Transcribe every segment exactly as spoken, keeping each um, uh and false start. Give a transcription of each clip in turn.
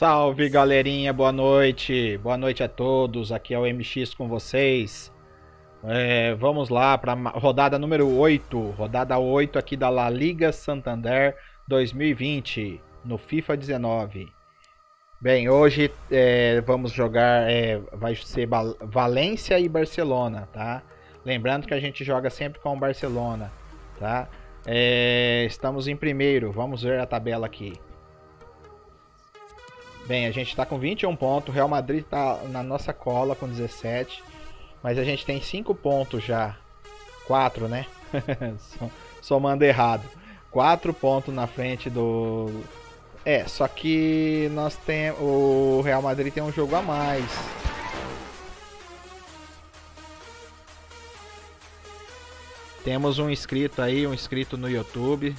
Salve galerinha, boa noite, boa noite a todos, aqui é o M X com vocês. É, vamos lá para a rodada número oito, rodada oito aqui da La Liga Santander dois mil e vinte, no FIFA dezenove. Bem, hoje é, vamos jogar, é, vai ser Valência e Barcelona, tá? Lembrando que a gente joga sempre com o Barcelona, tá? É, estamos em primeiro, vamos ver a tabela aqui. Bem, a gente está com vinte e um pontos, o Real Madrid está na nossa cola com dezessete, mas a gente tem cinco pontos já, quatro, né? Somando errado, quatro pontos na frente do... É, só que nós tem... o Real Madrid tem um jogo a mais. Temos um inscrito aí, um inscrito no YouTube.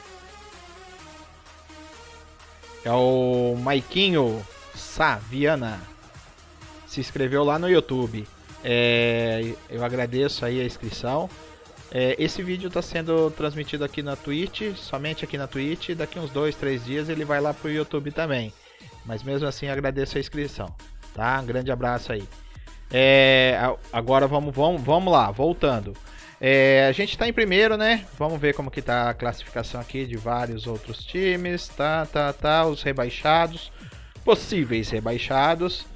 É o Maiquinho Saviana. Se inscreveu lá no YouTube. É, eu agradeço aí a inscrição. É, esse vídeo está sendo transmitido aqui na Twitch, somente aqui na Twitch. Daqui uns dois, três dias ele vai lá pro YouTube também. Mas mesmo assim agradeço a inscrição, tá? Um grande abraço aí. É, agora vamos, vamos, vamos lá, voltando. É, a gente está em primeiro, né? Vamos ver como que tá a classificação aqui de vários outros times. Tá, tá, tá. Os rebaixados, possíveis rebaixados.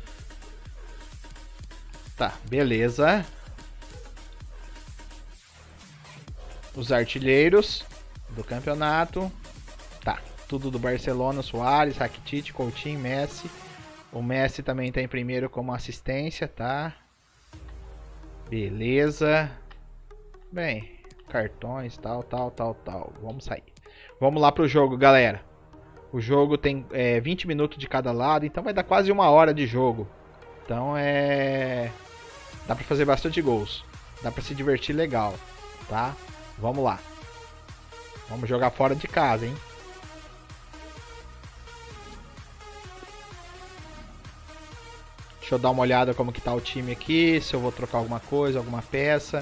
Tá, beleza. Os artilheiros do campeonato. Tá, tudo do Barcelona: Suárez, Rakitic, Coutinho, Messi. O Messi também tá em primeiro como assistência, tá? Beleza. Bem, cartões, tal, tal, tal, tal. Vamos sair. Vamos lá pro jogo, galera. O jogo tem é, vinte minutos de cada lado, então vai dar quase uma hora de jogo. Então é... dá pra fazer bastante gols. Dá pra se divertir legal, tá? Vamos lá. Vamos jogar fora de casa, hein? Deixa eu dar uma olhada como que tá o time aqui, se eu vou trocar alguma coisa, alguma peça.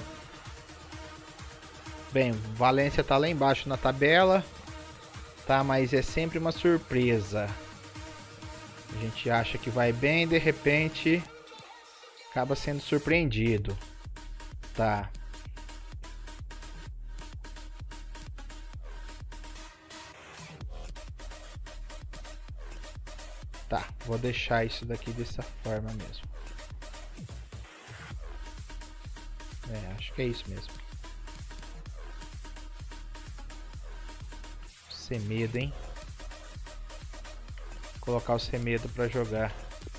Bem, Valência tá lá embaixo na tabela, tá? Mas é sempre uma surpresa. A gente acha que vai bem, de repente acaba sendo surpreendido, tá? Tá, vou deixar isso daqui dessa forma mesmo. É, acho que é isso mesmo. Semedo, hein? Vou colocar o Semedo pra jogar.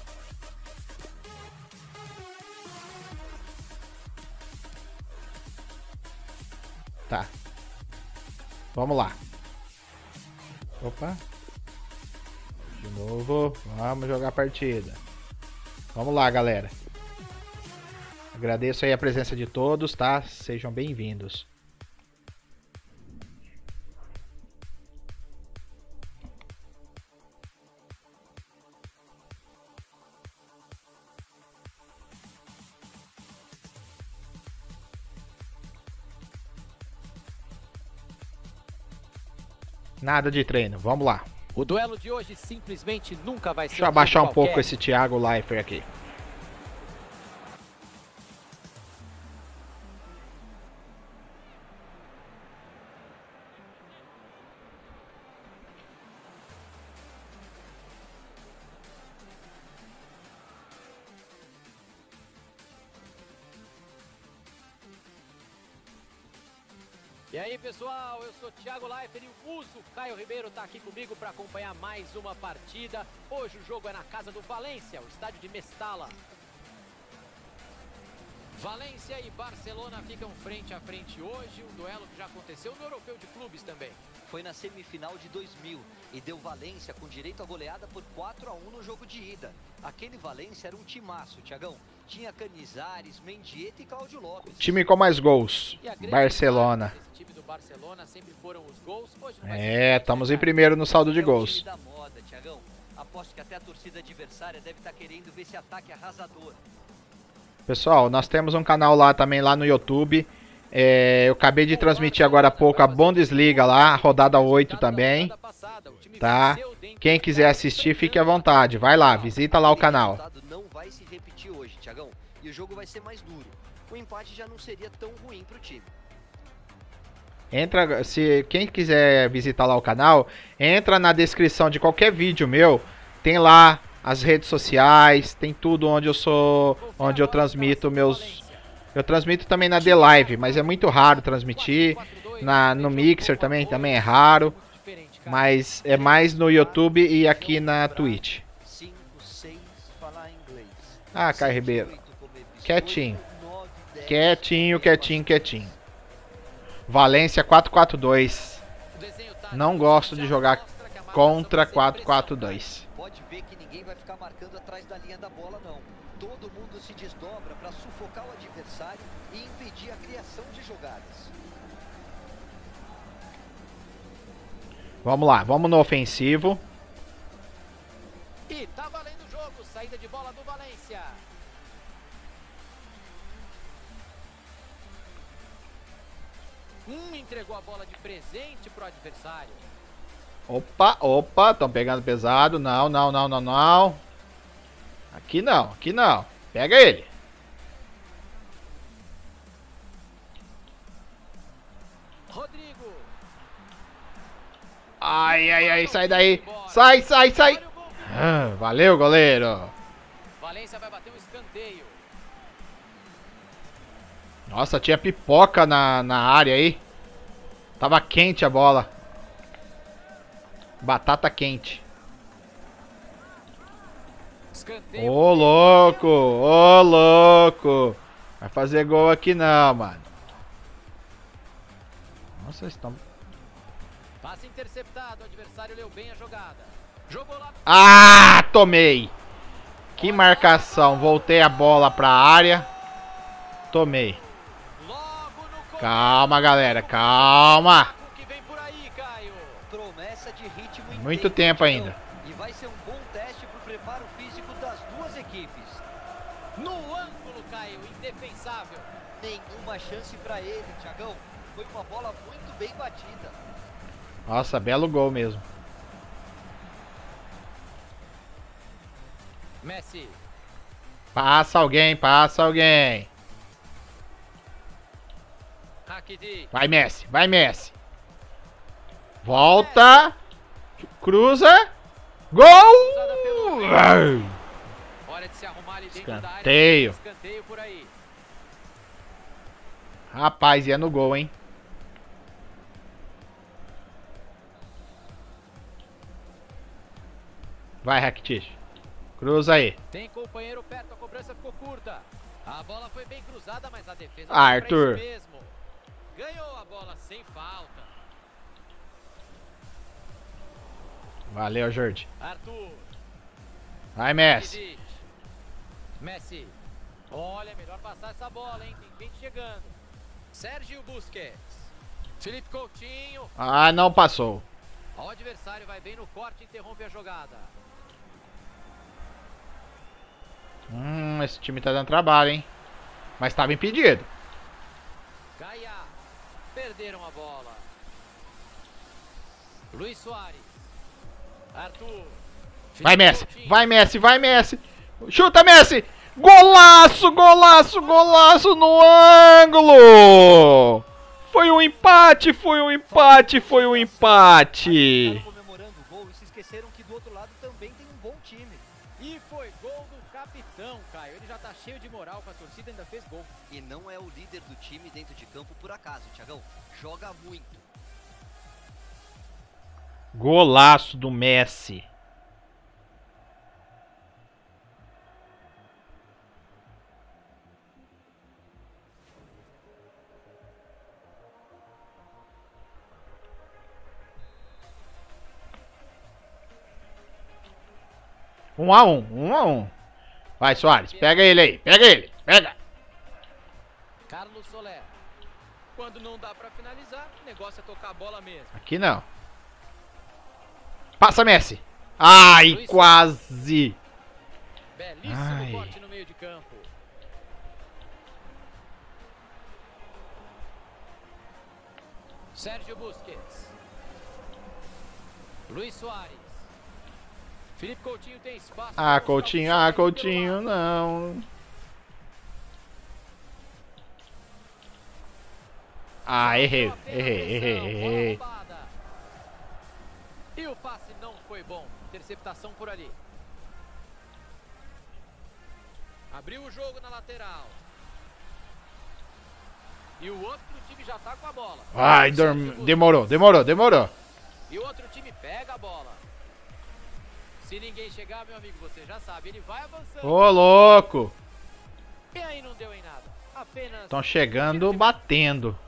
Tá. Vamos lá. Opa. De novo. Vamos jogar a partida. Vamos lá, galera. Agradeço aí a presença de todos, tá? Sejam bem-vindos. Nada de treino, vamos lá. O duelo de hoje simplesmente nunca vai ser. Deixa eu abaixar um pouco esse Thiago Leifert aqui. E aí, pessoal, eu sou Thiago Leifert e o Muso Caio Ribeiro está aqui comigo para acompanhar mais uma partida. Hoje o jogo é na casa do Valência, o estádio de Mestalla. Valência e Barcelona ficam frente a frente hoje, um duelo que já aconteceu no Europeu de Clubes também. Foi na semifinal de dois mil e deu Valência com direito a goleada por quatro a um no jogo de ida. Aquele Valência era um timaço, Thiagão. Tinha Canizares, Mendieta e Cláudio Lopes. Time com mais gols, Barcelona. Esse time do Barcelona sempre foram os gols. Hoje não é, estamos em primeiro no saldo de gols. É o time da moda, Thiagão. Aposto que até a torcida adversária deve estar querendo ver esse ataque arrasador. Pessoal, nós temos um canal lá também lá no YouTube. É, eu acabei de transmitir agora há pouco a Bundesliga lá, rodada oito também. tá? Quem quiser assistir, fique à vontade. Vai lá, visita lá o canal. O resultado não vai se repetir hoje, Thiagão. E o jogo vai ser mais duro. O empate já não seria tão ruim pro time. Entra, se quem quiser visitar lá o canal, entra na descrição de qualquer vídeo meu, tem lá as redes sociais, tem tudo onde eu sou, onde eu transmito meus, eu transmito também na The Live, mas é muito raro transmitir, na no Mixer também, também é raro, mas é mais no YouTube e aqui na Twitch. Ah, Caio Ribeiro, quietinho, quietinho, quietinho, quietinho. Valência quatro quatro dois. Não gosto de jogar contra quatro quatro dois. Pode ver que ninguém vai ficar marcando atrás da linha da bola, não. Todo mundo se desdobra para sufocar o adversário e impedir a criação de jogadas. Vamos lá, vamos no ofensivo. E tá valendo o jogo, saída de bola do Valência. Hum, entregou a bola de presente pro adversário. Opa, opa, estão pegando pesado. Não, não, não, não, não. Aqui não, aqui não. Pega ele. Rodrigo. Ai, ai, ai, sai daí. Sai, sai, sai. Ah, valeu, goleiro. Valência vai bater um escanteio. Nossa, tinha pipoca na, na área aí. Tava quente a bola. Batata quente. Escanteio. Ô, louco, ô, louco. Vai fazer gol aqui não, mano. Nossa, eles estão... Passe interceptado, o adversário leu bem a jogada. Jogou lá. Ah, tomei. Que marcação. Voltei a bola pra área. Tomei. Calma, galera, calma. Que vem por aí, Caio. Promessa de ritmo Muito tempo ainda. E vai ser um bom teste pro preparo físico das duas equipes. No ângulo, Caio, indefensável. Nenhuma chance pra ele, Thiagão. Foi uma bola muito bem batida. Nossa, belo gol mesmo. Messi. Passa alguém, passa alguém. Rakitic. Vai, Messi, vai, Messi. Volta. Cruza. Gol! Hora de se arrumar ali dentro da área. Escanteio. Escanteio por aí. Rapaz, ia no gol, hein? Vai, Rakitic. Cruza aí. Tem companheiro perto, a cobrança ficou curta. A bola foi bem cruzada, mas a defesa Ah, Arthur. mesmo. Ganhou a bola sem falta. Valeu, Jorge. Arthur. Vai, Messi. Rakitic. Messi. Olha, melhor passar essa bola, hein? Tem gente chegando. Sérgio Busquets. Felipe Coutinho. Ah, não passou. O adversário vai bem no corte e interrompe a jogada. Hum, esse time tá dando trabalho, hein? Mas tava impedido. Gaia. Perderam a bola. Luiz Soares. Arthur. Vai, Felipe Messi. Coutinho. Vai, Messi. Vai, Messi. Chuta, Messi. Golaço, golaço, golaço no ângulo. Foi um empate, foi um empate, foi um empate. Estavam comemorando o gol e se esqueceram que do outro lado também tem um bom time. E foi gol do capitão, Caio. Ele já tá cheio de moral com a torcida, ainda fez gol. E não é o líder do time dentro de campo por acaso, Thiagão. Joga muito. Golaço do Messi. Um a um, um a um. Vai, Soares, pega ele aí, pega ele, pega. Carlos Soler. Quando não dá pra finalizar, o negócio é tocar a bola mesmo. Aqui não. Passa, Messi. Ai, quase. Belíssimo Ai. corte no meio de campo. Sérgio Busquets. Luiz Soares. Felipe Coutinho tem espaço. Ah, Coutinho, ah, Coutinho, não. Ah, errei, errei, errei, errei. E o passe não foi bom. Interceptação por ali. Abriu o jogo na lateral. E o outro time já tá com a bola. Ai, dorm... demorou, demorou, demorou. E o outro time pega a bola. Se ninguém chegar, meu amigo, você já sabe, ele vai avançando. Ô, louco. E aí não deu em nada. Apenas... Estão chegando, batendo.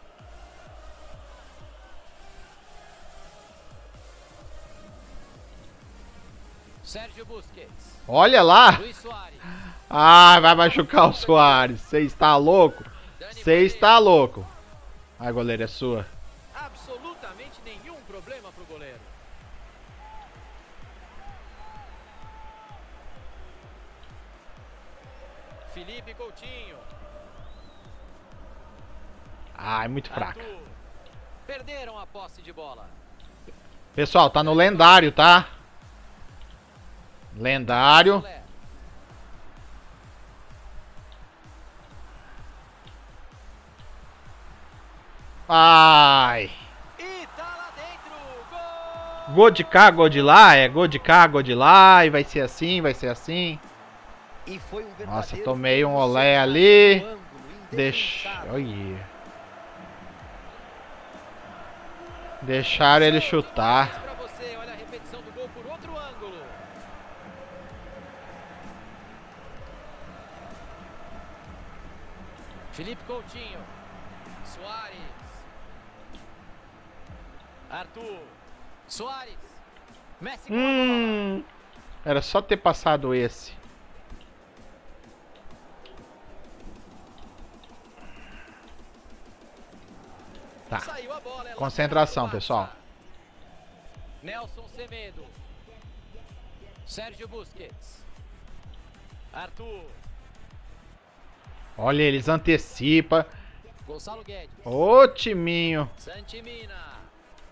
Sérgio Busquets. Olha lá. Luiz Soares. Ah, vai machucar o Soares. Você está louco? Você está louco. Ai, goleiro, é sua. Absolutamente nenhum problema pro goleiro. Felipe Coutinho. Ai, muito fraca. Arthur. Perderam a posse de bola. Pessoal, tá no lendário, tá? Lendário. Ai. E tá lá dentro. Gol! Gol de cá, gol de lá. É gol de cá, gol de lá. E vai ser assim, vai ser assim. E foi um Nossa, tomei um olé ali. Deixa. Olha. Deixaram ele chutar. Pra você, olha a repetição do gol por outro ângulo. Felipe Coutinho. Soares. Arthur. Soares. Messi. Hum. Era só ter passado esse. Tá. Saiu a bola, Concentração, pessoal. Nelson Semedo. Sérgio Busquets. Arthur. Olha, eles antecipam. Gonçalo Guedes. Ô, timinho. Santimina.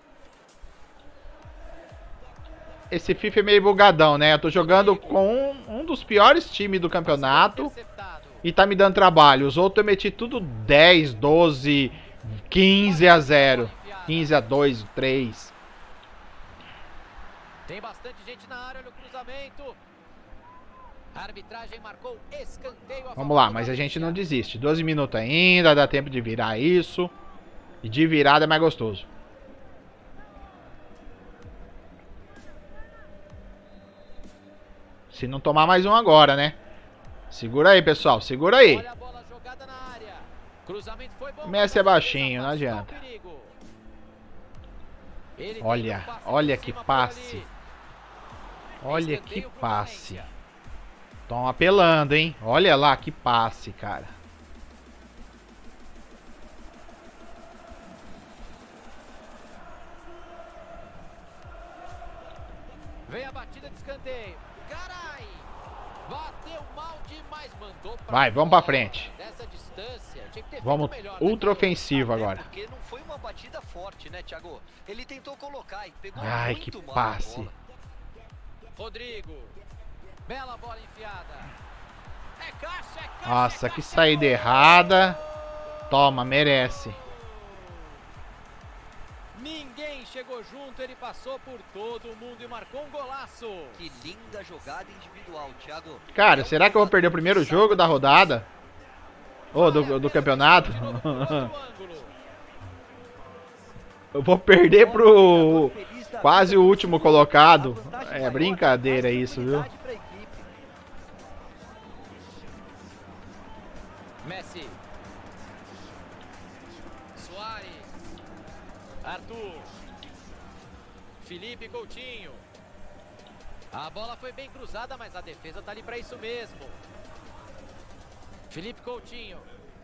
Esse FIFA é meio bugadão, né? Eu tô jogando com um, um dos piores times do campeonato. E tá me dando trabalho. Os outros eu meti tudo dez, doze, quinze a zero. quinze a dois, três. Tem bastante gente na área, olha o cruzamento. A arbitragem marcou escanteio. Vamos lá, mas a gente não desiste. doze minutos ainda, dá tempo de virar isso. E de virada é mais gostoso. Se não tomar mais um agora, né? Segura aí, pessoal, segura aí. Olha a bola jogada na área. Cruzamento foi bom. Messi é baixinho, não adianta. Ele Olha, tem um passe olha por que cima por passe. ali. Olha que Escanteio pro passe. Valência. Estão apelando, hein? Olha lá que passe, cara. Vem a batida de escanteio. Carai! Bateu mal demais, mandou pra Vai, vamos pra fora. frente. Dessa distância, tinha que ter Vamos feito melhor, ultra né? ofensivo Até agora. porque não foi uma batida forte, né, Thiago? Ele tentou colocar e pegou Ai, muito que mal a passe. bola. Rodrigo. Bela bola enfiada. É caixa, é caixa, Nossa, é que caixa, saída gol! errada. Toma, merece. Ninguém chegou junto, ele passou por todo mundo e marcou um golaço. Que linda jogada individual, Thiago. Cara, será que eu vou perder o primeiro jogo da rodada? Ou do, do campeonato? De novo por outro ângulo. Eu vou perder pro quase o último colocado. É brincadeira isso, viu? Messi. Soares. Arthur. Felipe Coutinho. A bola foi bem cruzada, mas a defesa tá ali pra isso mesmo. Felipe Coutinho.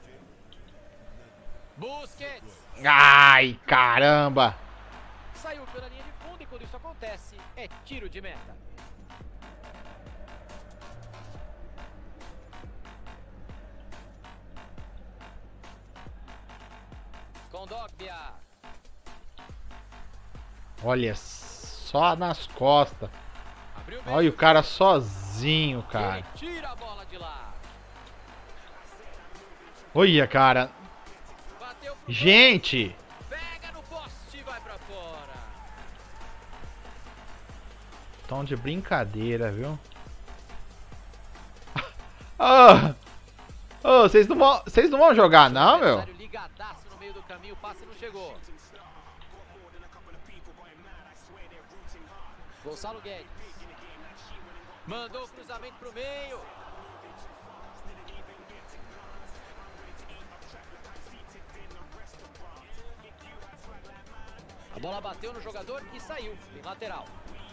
Busquets. Ai, caramba. Saiu pela linha de fundo e quando isso acontece, é tiro de meta. Kondogbia. Olha só. só nas costas. Olha o cara sozinho, cara. Ele tira a bola de lá. Olha, cara. Bateu pro Gente. gol. Pega no poste e vai pra fora. Tom de brincadeira, viu? Ah! Oh, vocês não vão, vocês não vão jogar não, meu? Ligadaço no meio do caminho, o passe não chegou. Gonçalo Guedes. Mandou o cruzamento pro meio. A bola bateu no jogador e saiu. Em lateral.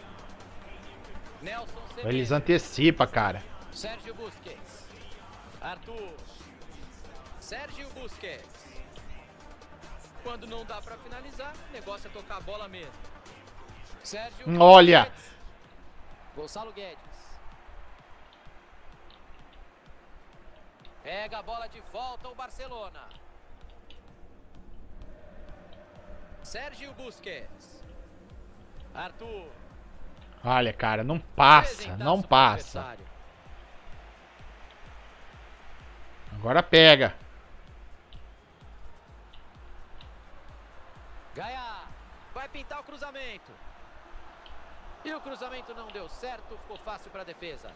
Nelson Semedo. Eles antecipam, cara. Sérgio Busquets. Arthur. Sérgio Busquets. Quando não dá pra finalizar, o negócio é tocar a bola mesmo. Sérgio Olha. Busquets. Gonçalo Guedes. Pega a bola de volta o Barcelona. Sérgio Busquets. Arthur. Olha, cara, não passa, não passa. Agora pega. Gaia. Vai pintar o cruzamento. E o cruzamento não deu certo, ficou fácil para a defesa.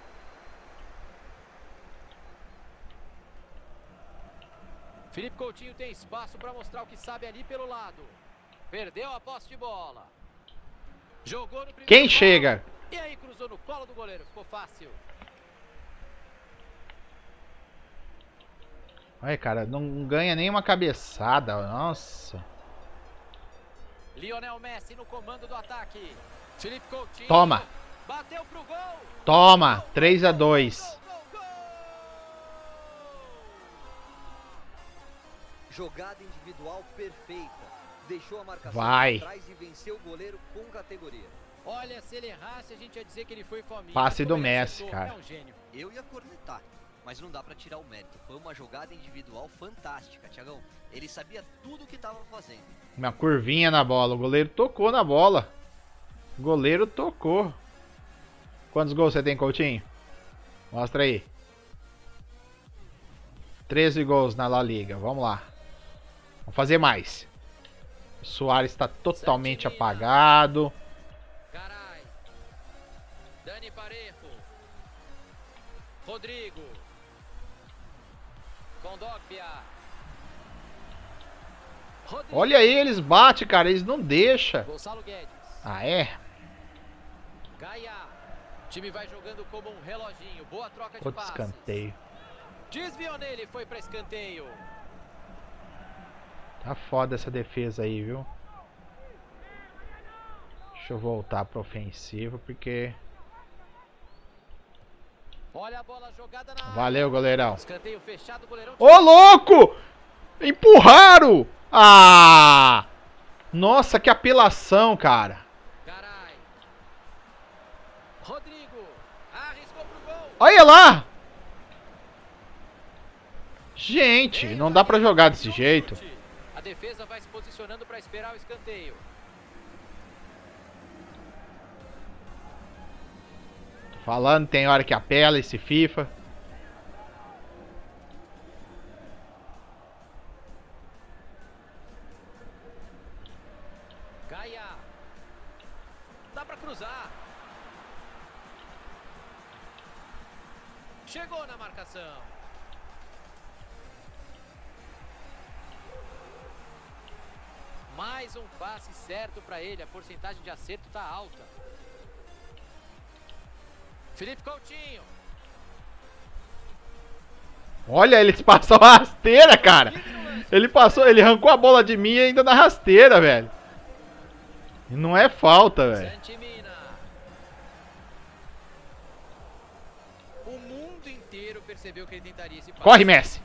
Felipe Coutinho tem espaço para mostrar o que sabe ali pelo lado. Perdeu a posse de bola. Jogou no primeiro. Quem gol. chega? E aí cruzou no colo do goleiro, ficou fácil. Olha, cara, não ganha nenhuma cabeçada. Nossa. Lionel Messi no comando do ataque. Felipe Coutinho. Toma. Bateu pro gol. Toma. três a dois. Jogada individual perfeita. Deixou a marcação Vai. atrás e venceu o goleiro com categoria. Olha, se ele errasse, a gente ia dizer que ele foi fominha. Passe do Como ele Messi, acertou, cara. É um gênio. Eu ia cornetar, mas não dá pra tirar o mérito. Foi uma jogada individual fantástica, Thiagão. Ele sabia tudo o que estava fazendo. Uma curvinha na bola. O goleiro tocou na bola. O goleiro tocou. Quantos gols você tem, Coutinho? Mostra aí. treze gols na La Liga. Vamos lá. Vamos fazer mais. O Suárez está totalmente apagado. Carai. Dani Parejo. Rodrigo. Kondogbia. Rodrigo. Olha aí, eles batem, cara. Eles não deixam. Gonçalo Guedes. Ah, é? Gaia. O time vai jogando como um reloginho. Boa troca de Outro passes. escanteio. Desviou nele, foi para escanteio. Tá foda essa defesa aí, viu? Deixa eu voltar pro ofensivo, porque... Olha a bola jogada na Valeu, área. goleirão. Escanteio fechado, goleirão. Ô, louco! Empurraram! Ah! Nossa, que apelação, cara. Carai. Rodrigo. Arriscou pro gol. Olha lá! Gente, não dá pra jogar desse jeito. A defesa vai se posicionando para esperar o escanteio. Tô falando, tem hora que apela esse FIFA. Gaia. Dá para cruzar. Chegou na marcação. Mais um passe certo para ele. A porcentagem de acerto está alta. Felipe Coutinho. Olha, eles passam a rasteira, cara. Ele passou, ele arrancou a bola de mim ainda na rasteira, velho. E não é falta, velho. Santimina. O mundo inteiro percebeu que ele tentaria esse passe. Corre, Messi.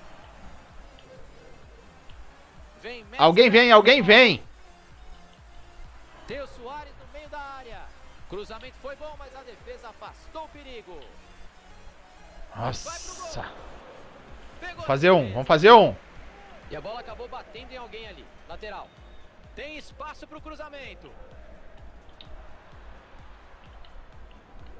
Vem Messi. Alguém vem, alguém vem. Tem o Suárez no meio da área. Cruzamento foi bom, mas a defesa afastou o perigo. Nossa. Pegou Vamos fazer de um, cabeça. vamos fazer um. E a bola acabou batendo em alguém ali. Lateral. Tem espaço para o cruzamento.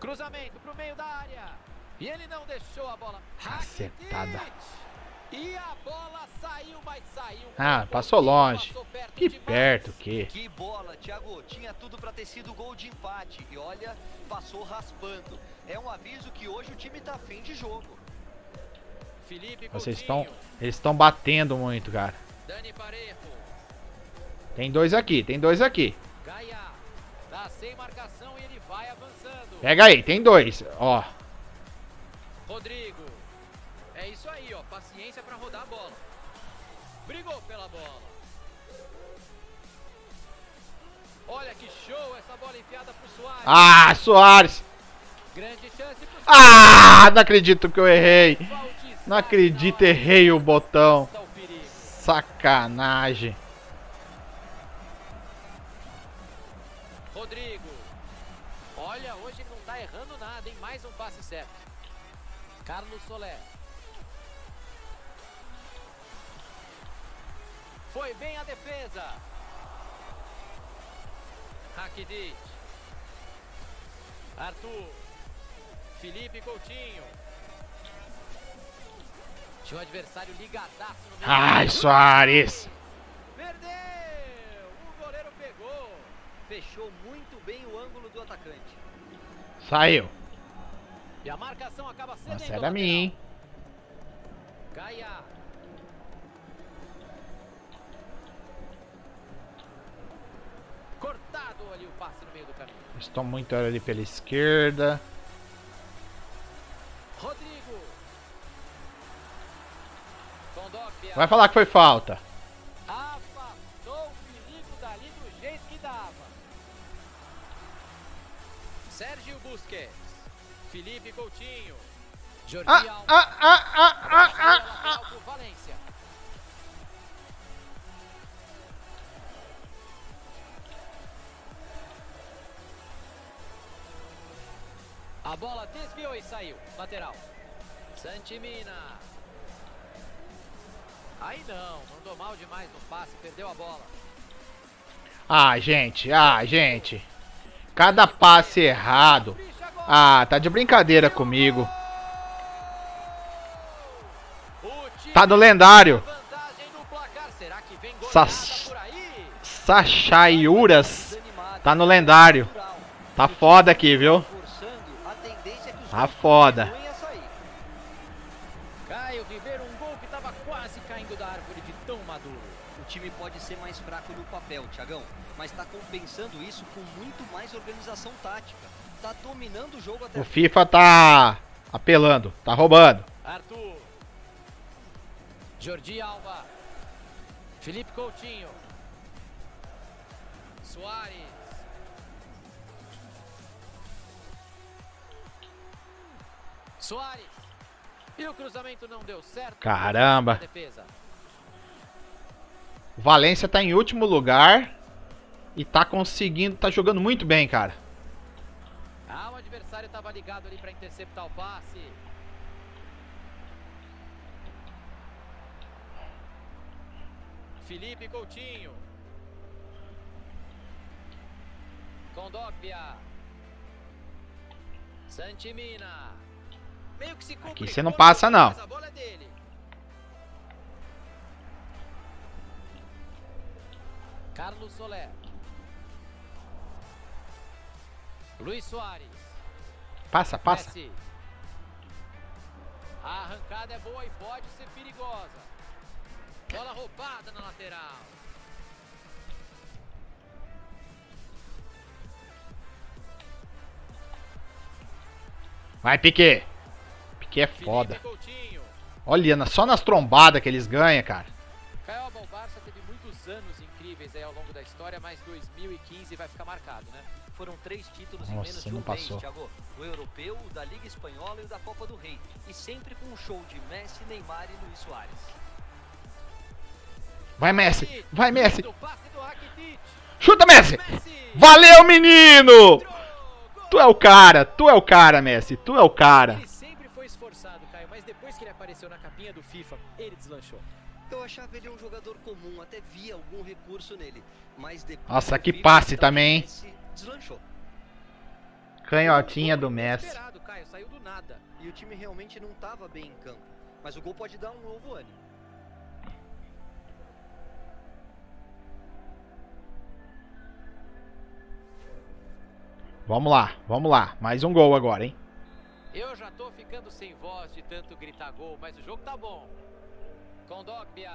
Cruzamento pro meio da área. E ele não deixou a bola. Cacetada. E a bola saiu, mas saiu. Ah, passou longe. Passou perto Que demais. perto que. Que bola, Thiago. Tinha tudo para ter sido gol de empate. E olha, passou raspando. É um aviso que hoje o time tá fim de jogo. Felipe Vocês Coutinho. estão. Eles estão batendo muito, cara. Dani Parejo. Tem dois aqui, tem dois aqui. Gaia. Tá sem marcação e ele vai avançando. Pega aí, tem dois. Ó. Rodrigo. É isso aí, ó. Paciência pra rodar a bola. Brigou pela bola. Olha que show essa bola enfiada pro Soares. Ah, Soares. Grande chance pro Ah, não acredito que eu errei. Não acredito, errei o botão. Sacanagem. Rodrigo. Olha, hoje ele não tá errando nada, hein? Mais um passe certo. Carlos Soler. Foi bem a defesa. Rakitic. Arthur. Felipe Coutinho. Tinha um adversário ligadaço no meio. Ai, Soares. Perdeu! O goleiro pegou. Fechou muito bem o ângulo do atacante. Saiu. E a marcação acaba cedendo. Nossa, era minha, hein? Gaia. Cortado ali o passe no meio do caminho. Estou muito ali pela esquerda. Rodrigo. Condópia. Vai falar que foi falta. Afastou o perigo dali do jeito que dava. Sérgio Busquets. Felipe Coutinho. Jordi Ah, Alba. ah, ah, ah, ah, ah, Lateral pro Valência. A bola desviou e saiu. Lateral. Santimina. Aí não, mandou mal demais no passe, perdeu a bola. ah, gente, ah, gente. Cada passe errado. Ah, tá de brincadeira comigo. Tá no lendário. Vantagem no placar. Será que vem Sa goleada por aí? Sachaiuras. Tá no lendário. Tá foda aqui, viu? Tá foda. Caio Ribeiro, um gol que tava quase caindo da árvore de tão maduro. O time pode ser mais fraco no papel, Thiagão, mas tá compensando isso com muito mais organização tática. Tá dominando o jogo até... O FIFA tá apelando, tá roubando. Arthur. Jordi Alba. Felipe Coutinho. Soares. Soares. E o cruzamento não deu certo. Caramba. Defesa. O Valência tá em último lugar e tá conseguindo, tá jogando muito bem, cara. Ah, o adversário estava ligado ali para interceptar o passe. Felipe Coutinho. Condópia. Santimina. Meio que se Aqui você não passa, não. mas a bola é dele. Carlos Soler. Luiz Soares. Passa, passa. Messi. A arrancada é boa e pode ser perigosa. Bola roubada na lateral. Vai, Piquet. Piquet é foda. Felipe Coutinho. Olha, na- só nas trombadas que eles ganham, cara. Caioba, o Barça teve muitos anos incríveis aí ao longo da história, mas dois mil e quinze vai ficar marcado, né? Foram três títulos em Nossa, menos de não um passou. mês, Thiago. O europeu, o da Liga Espanhola e o da Copa do Rei. E sempre com um show de Messi, Neymar e Luiz Soares. Vai, Messi. Vai, Messi. Do passe do Rakitic. Chuta, Messi. Messi. Valeu, menino. Entrou. Gol. Tu é o cara. Tu é o cara, Messi. Tu é o cara. Ele sempre foi esforçado, Caio, mas depois que ele apareceu na capinha do FIFA, ele deslanchou. Eu achava ele um jogador comum, até via algum recurso nele. Mas depois Nossa, do que FIFA, passe então, também, hein? Messi deslanchou. Canhotinha do Messi. Esperado, Caio, saiu do nada. E o time realmente não estava bem em campo. Mas o gol pode dar um novo ânimo. Vamos lá, vamos lá. Mais um gol agora, hein? Eu já tô ficando sem voz de tanto gritar gol, mas o jogo tá bom. Kondogbia.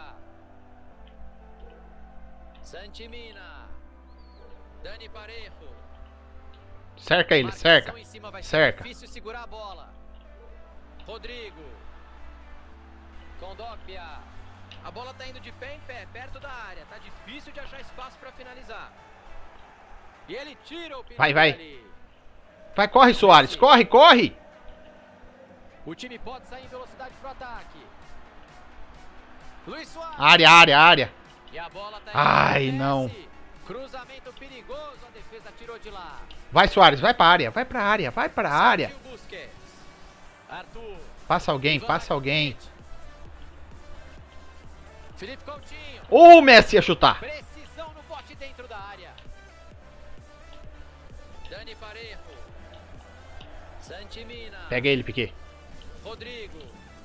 Santimina. Dani Parejo. Cerca ele, cerca. Marcação em cima, vai ser Cerca. difícil segurar a bola. Rodrigo. Kondogbia. A bola tá indo de pé em pé, perto da área. Tá difícil de achar espaço pra finalizar. E ele tira o perigo Vai, vai. ali. Vai, corre, Soares. Corre, corre. O time pode sair em velocidade pro ataque. Luiz Soares. Área, área, área. E a bola tá Ai, indo, não. desce. Cruzamento perigoso, a defesa tirou de lá. Vai, Soares, vai pra área. Vai pra área, vai pra área. Sérgio Busquets. Arthur. Passa alguém, passa alguém. Felipe Coutinho. Ô, o Messi ia chutar. Precisão no bote dentro da área. Dani Parejo. Santimina. Pega ele, Piquet. Rodrigo.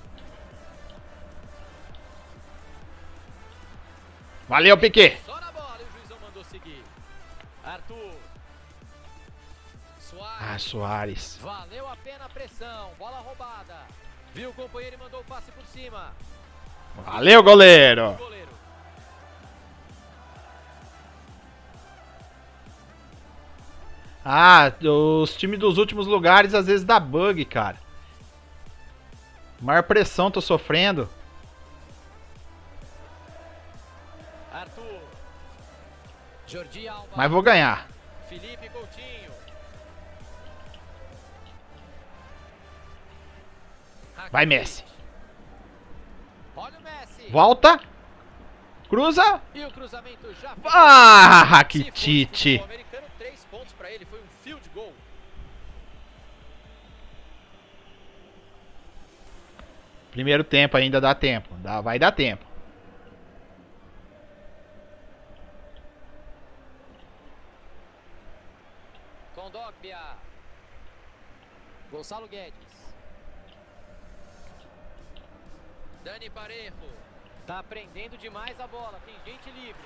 Valeu, Piquet. Só na bola e o juizão mandou seguir. Arthur. Soares. Ah, Soares. Valeu a pena a pressão. Bola roubada. Viu o companheiro e mandou o passe por cima. Valeu, goleiro. O goleiro. Ah, os times dos últimos lugares às vezes dá bug, cara. Maior pressão tô sofrendo. Arthur. Jordi Alba. Mas vou ganhar. Felipe Coutinho. Vai, Rakitic. Messi. Olha o Messi. Volta. Cruza. E o cruzamento já foi. Ah, Se fosse Rakitic. futebol americano, três pontos para ele, foi um field goal. Primeiro tempo ainda dá tempo. Dá, vai dar tempo. Kondogbia. Gonçalo Guedes. Dani Parejo. Tá prendendo demais a bola, tem gente livre.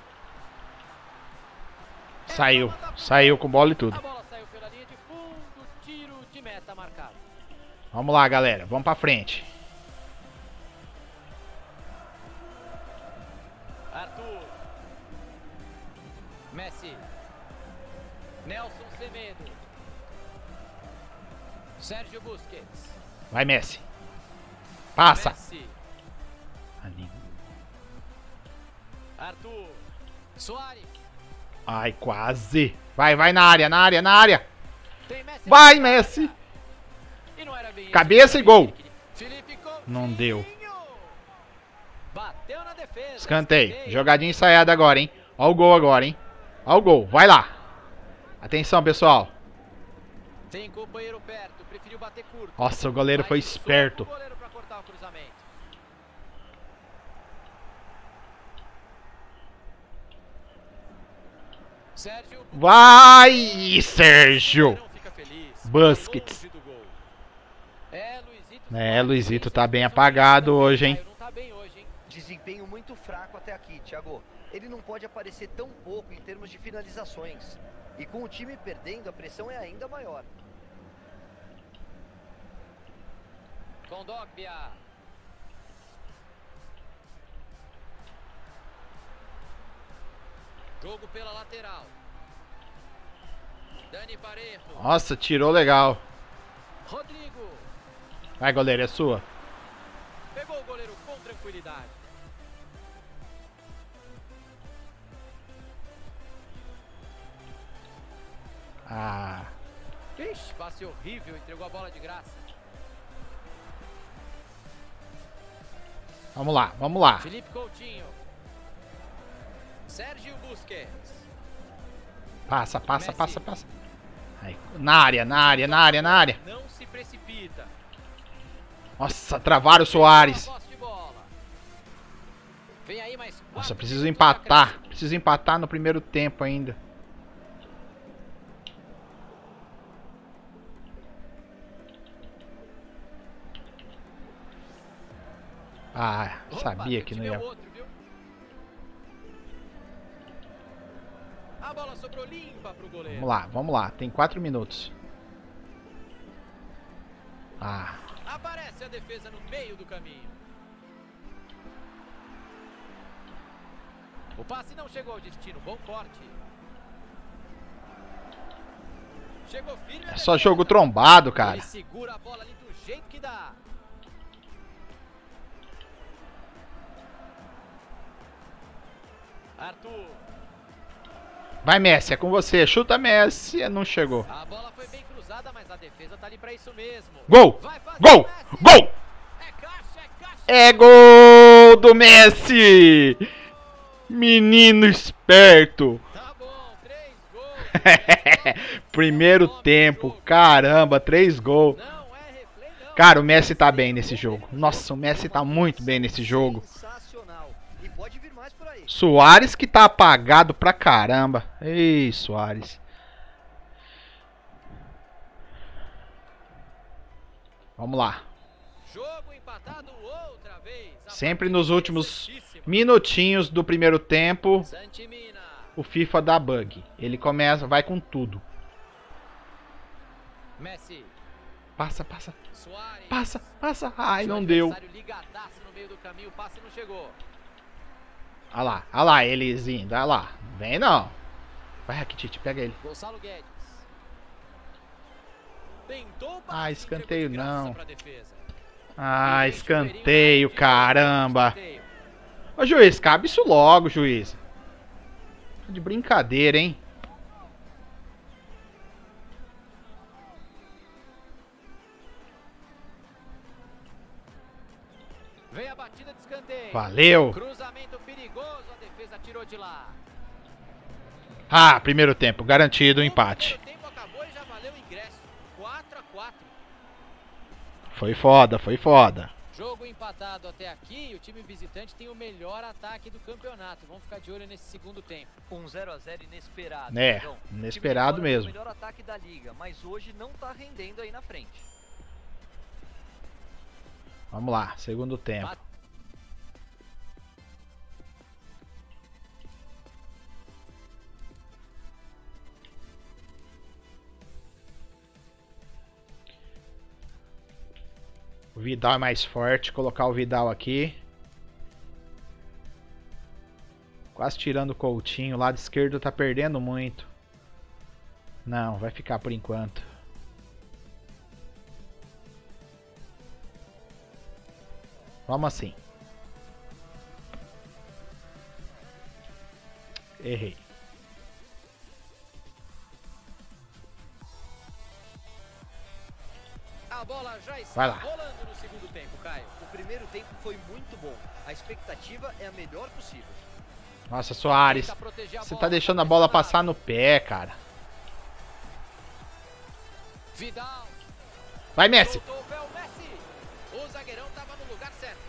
Saiu. Saiu com bola e tudo. A bola saiu pela linha de fundo, tiro de meta marcado. Vamos lá, galera. Vamos pra frente. Arthur. Messi. Nelson Semedo. Sérgio Busquets. Vai, Messi. Passa. Messi. Ali. Arthur. Soares. Ai, quase. Vai, vai na área, na área, na área. Tem Messi. Vai, Messi. E não era bem Cabeça isso. e gol. Felipe Coutinho. Não deu. Bateu na defesa. Escanteio. Jogadinha ensaiada agora, hein. Ó o gol agora, hein. Ó o gol. Vai lá. Atenção, pessoal. Tem companheiro perto, preferiu bater curto. Nossa, o goleiro foi esperto. O goleiro pra cortar o cruzamento. Sérgio. Vai, Sérgio. Não fica feliz. Busquets. Longe do gol. É, Luizito. É, Luizito tá bem apagado hoje, hein. Não tá bem hoje, hein? Desempenho muito fraco até aqui, Thiago. Ele não pode aparecer tão pouco em termos de finalizações. E com o time perdendo, a pressão é ainda maior. Kondogbia. Jogo pela lateral. Dani Parejo. Nossa, tirou legal. Rodrigo. Vai, goleiro, é sua. Pegou o goleiro com tranquilidade. Ah, Ixi, passe horrível, entregou a bola de graça. vamos lá, vamos lá. Felipe Coutinho. Sérgio Busquets. Passa, passa, Messi. passa, passa. Aí, na área, na área, na área, na área. Não se precipita. Nossa, travaram o Soares. Boa posse de bola. Vem aí mais quatro Nossa, preciso minutos de empatar. acréscimo. Preciso empatar no primeiro tempo ainda. Ah, sabia Opa, que não time é ia. outro, viu? A bola sobrou limpa pro goleiro. Vamos lá, vamos lá. Tem quatro minutos. Ah, Aparece a defesa no meio do caminho. O passe não chegou ao destino. Bom corte. Chegou firme. é só jogo trombado, cara. Ele segura a bola ali do jeito que dá. Arthur. Vai, Messi, é com você. Chuta, Messi. Não chegou. A bola foi bem cruzada, mas a defesa tá ali pra isso mesmo. Gol! Vai fazer Gol! o Messi. Gol! É caixa, é caixa. É gol do Messi! Menino esperto. Tá bom, três gols. Primeiro tempo, caramba, três gols. Não é replay, não. Cara, o Messi tá bem nesse jogo. Nossa, o Messi tá muito bem nesse jogo. Sensacional. E pode vir mais por aí. Suárez que tá apagado pra caramba. Ei, Suárez. Vamos lá. Jogo empatado outra vez. A Sempre partida nos últimos interessantíssima. minutinhos do primeiro tempo, Santimina. o FIFA dá bug. Ele começa, vai com tudo. Messi. Passa, passa, Suárez. passa, passa. Ai, Seu não deu. adversário ligadaço no meio do caminho, o passe não chegou. Olha lá, olha lá, eles indo, olha lá. Vem não. Vai, Rakitic, pega ele. Gonçalo Guedes. Tentou o passe, Ah, escanteio entregou de graça não. pra defesa. Ah, E vem escanteio, Chuveirinho, caramba. escanteio. Ô, juiz, cabe isso logo, juiz. De brincadeira, hein? Vem a batida de escanteio. Valeu. Cruzamento perigoso, a defesa tirou de lá. Ah, primeiro tempo, garantido o empate. O primeiro tempo acabou e já valeu o ingresso. quatro a quatro. Foi foda, foi foda. Jogo empatado até aqui e o time visitante tem o melhor ataque do campeonato. Vamos ficar de olho nesse segundo tempo. Um zero a zero inesperado. É, Então, o time inesperado de fora tem mesmo. o melhor ataque da liga, mas hoje não tá rendendo aí na frente. Vamos lá, segundo tempo. O Vidal é mais forte, colocar o Vidal aqui. Quase tirando o Coutinho, o lado esquerdo tá perdendo muito. Não, vai ficar por enquanto. Vamos assim. Errei. A bola já está Vai lá. rolando no segundo tempo, Caio. O primeiro tempo foi muito bom. A expectativa é a melhor possível. Nossa, Soares. Tenta proteger a Você bola, tá deixando a bola pressionado. passar no pé, cara. Vidal. Vai, Messi. Soltou o pé, o Messi. O zagueirão tava no lugar certo.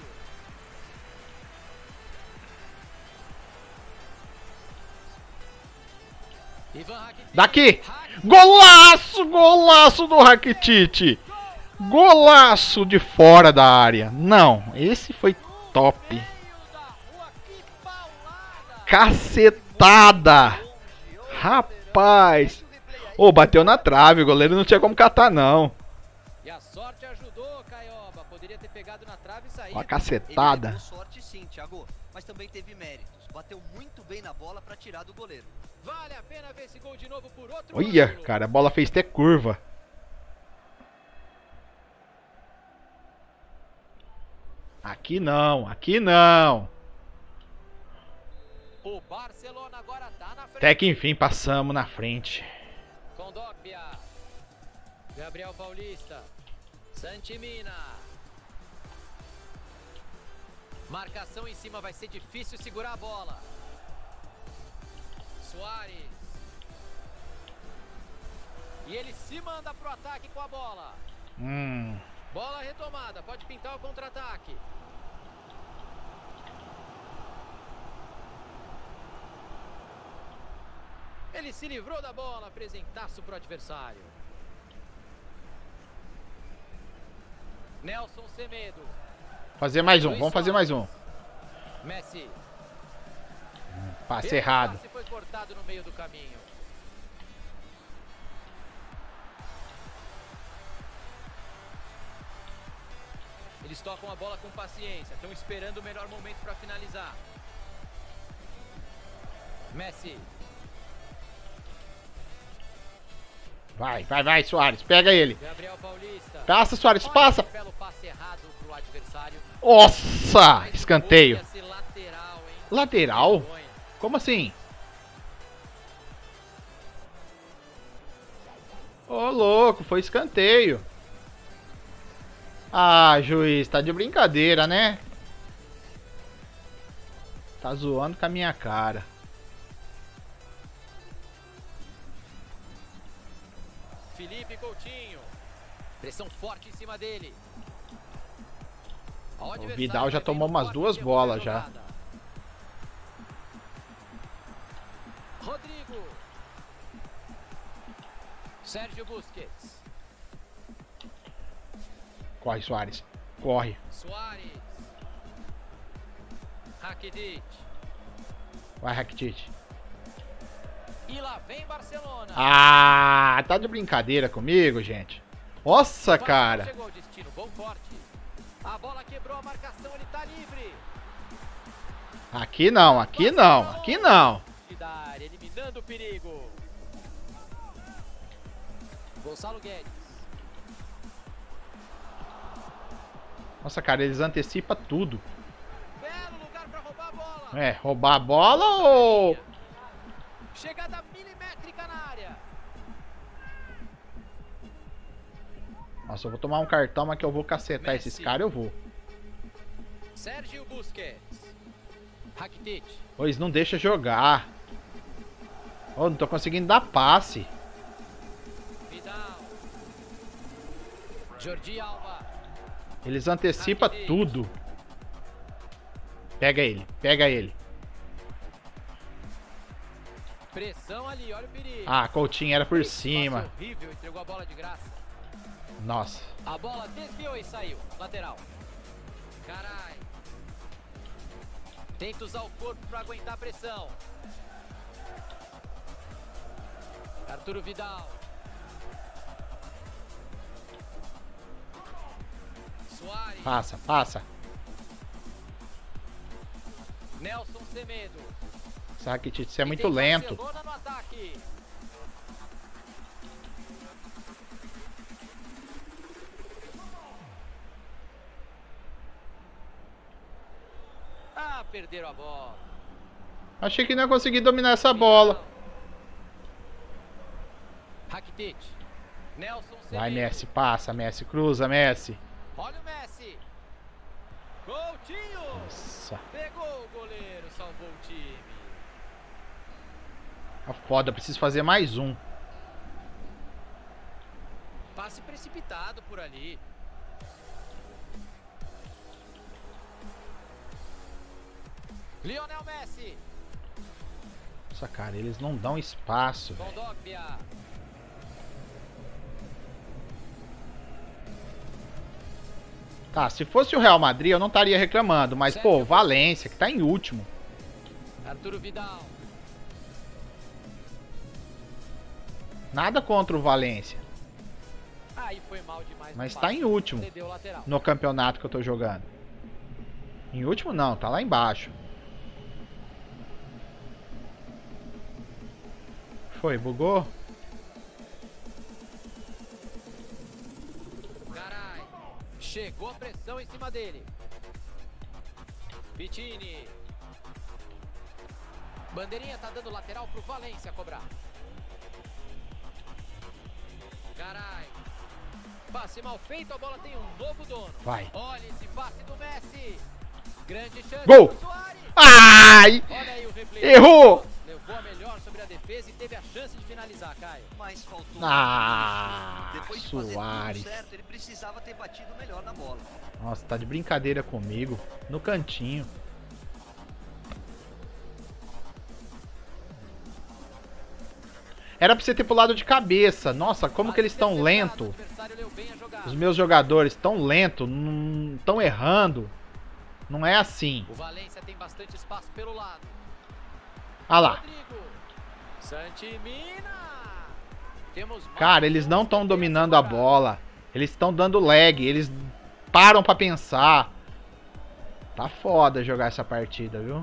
Ivan Rakitic. Daqui. Rakitic. Golaço, golaço do Rakitic. Golaço de fora da área. Não, esse foi top. Meio da rua, que paulada. Cacetada. Rapaz. Ô, bateu na trave, o goleiro não tinha como catar, não. E a sorte ajudou, Caioba. Poderia ter pegado na trave e saído. Uma Ele cacetada. levou sorte sim, Thiago, mas também teve méritos. Bateu muito bem na bola para tirar do goleiro. Vale a pena ver esse gol de novo por outro Olha, ângulo. cara, a bola fez até curva. Aqui não, aqui não. O Barcelona agora tá na frente. Até que enfim passamos na frente. Kondogbia. Gabriel Paulista. Santimina. Marcação em cima, vai ser difícil segurar a bola. Suárez. E ele se manda pro ataque com a bola. Hum, Bola retomada, pode pintar o contra-ataque. Ele se livrou da bola, presentaço pro adversário. Nelson Semedo. Fazer mais um, vamos fazer mais um. Messi. Passe errado. Passe foi cortado no meio do caminho. Eles tocam a bola com paciência, estão esperando o melhor momento para finalizar. Messi. Vai, vai, vai, Soares. Pega ele. Gabriel Paulista. Passa, Soares, Olha passa. que belo passe errado pro adversário. Nossa, Mas escanteio. podia ser lateral, hein? Lateral? Vergonha. Como assim? Ô, louco, foi escanteio. Ah, juiz, tá de brincadeira, né? Tá zoando com a minha cara. Felipe Coutinho. Pressão forte em cima dele. O Vidal já tomou umas duas bolas já. Rodrigo. Sérgio Busquets. Corre, Soares. Corre. Suárez. Rakitic. Vai, Rakitic. E lá vem Barcelona. Ah, tá de brincadeira comigo, gente. Nossa, cara. Chegou ao destino, bom corte. A bola quebrou a marcação, ele tá livre. Aqui não, aqui não, aqui não. Eliminando o perigo. Gonçalo Guedes. Nossa, cara, eles antecipam tudo. Belo lugar pra roubar a bola. É, roubar a bola ou... Chegada milimétrica na área. Nossa, eu vou tomar um cartão, mas que eu vou cacetar Messi. esses caras, eu vou. Sérgio Busquets. Rakitic. Pois não deixa jogar. Oh, não tô conseguindo dar passe. Vidal. Jordi Alba. Eles antecipam Rakitic. tudo. Pega ele, pega ele. Pressão ali, olha o perigo. Ah, Coutinho era por Esse cima. passe horrível, entregou a bola de graça. Nossa. A bola desviou e saiu. Lateral. Carai. Tenta usar o corpo para aguentar a pressão. Arturo Vidal. Suárez. Passa, passa. Nelson Semedo. Rakitic, você é E muito tem lento. Barcelona no ataque. Ah, perderam a bola. Achei que não ia conseguir dominar essa bola. Rakitic. Nelson Semedo. Vai, Messi, passa, Messi, cruza, Messi. Olha o Messi. Coutinho. Nossa. Pegou o goleiro, salvou o time. Tá foda, preciso fazer mais um. Passe precipitado por ali. Lionel Messi. Nossa, cara, eles não dão espaço. Véio. Kondogbia. Tá, se fosse o Real Madrid eu não estaria reclamando, mas pô, Valência, que tá em último. Arturo Vidal. Nada contra o Valência, Aí foi mal demais. mas no tá passe. em último Cedeu o lateral. no campeonato que eu tô jogando. Em último não, tá lá embaixo. Foi, bugou? Carai. Chegou a pressão em cima dele. Vitini. Bandeirinha tá dando lateral pro Valência cobrar. Carai. Passe mal feito, a bola tem um novo dono. Vai. Olha esse passe do Messi. Grande chance Gol. pro Suárez. Ai! Olha aí o replay. Errou! Levou a melhor sobre a defesa e teve a chance de finalizar, Caio. Mas faltou Ah, isso. Depois de fazer Suárez. tudo certo, ele precisava ter batido melhor na bola. Nossa, tá de brincadeira comigo. No cantinho. Era pra você ter pulado de cabeça. Nossa, como que eles estão Acertado, lento. o adversário leu bem a jogada. Os meus jogadores estão lento, não estão errando. Não é assim. O Valência tem bastante espaço pelo lado. Ah lá. Rodrigo. Santimina. Temos mais Cara, eles não um estão escanteio dominando a assegurado. bola. Eles estão dando lag. Eles param pra pensar. Tá foda jogar essa partida, viu?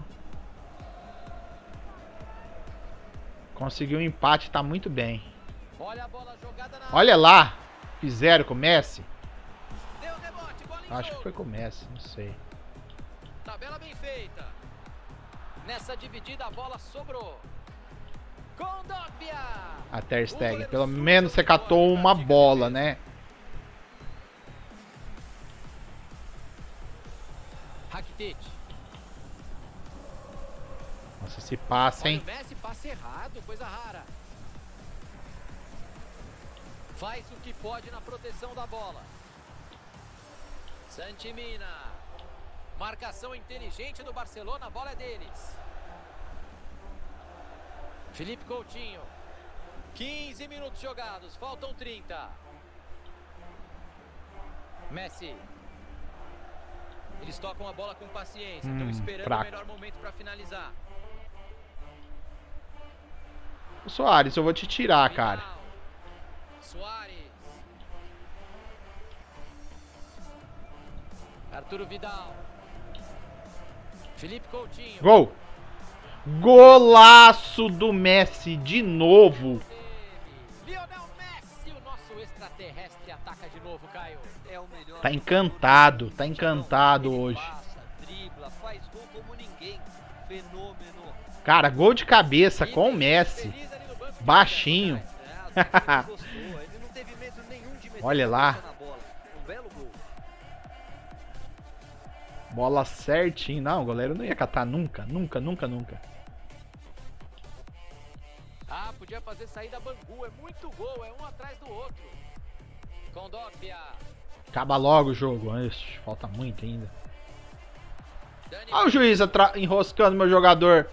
Conseguiu um empate, tá muito bem. Olha a bola jogada na Olha lá. Fizeram com o Messi. Deu rebote, bola em Acho que jogo. foi com o Messi, não sei. Tabela bem feita. Nessa dividida a bola sobrou. Kondogbia. A Ter Stegen. Pelo menos você catou uma bola, né? Rakitic. Nossa, se passa, Olha hein? o Messi, passe errado, coisa rara. Faz o que pode na proteção da bola. Santimina. Marcação inteligente do Barcelona, a bola é deles. Felipe Coutinho. quinze minutos jogados, faltam trinta. Messi. Eles tocam a bola com paciência, estão Hum, esperando fraco. o melhor momento para finalizar. O Soares, eu vou te tirar, cara. Vidal. Suárez. Arturo Vidal. Felipe Coutinho. Gol! Golaço do Messi de novo. Lionel Messi, o nosso extraterrestre, ataca de novo, Caio. É o melhor. Tá encantado, tá encantado Ele hoje. Passa, dribla, faz gol como ninguém. Fenômeno. Cara, gol de cabeça com o Messi. Feliz ali no banco de Baixinho. É, a torcida gostou. Ele não teve medo nenhum de meter Olha a lá. cabeça na bola. Um belo gol. Bola certinho. Não, o goleiro não ia catar nunca, nunca, nunca, nunca. Ah, podia fazer saída Bangu, é muito gol, é um atrás do outro. Kondogbia. Acaba logo o jogo. Ixi, falta muito ainda. Dani. Olha o juiz atra- enroscando meu jogador.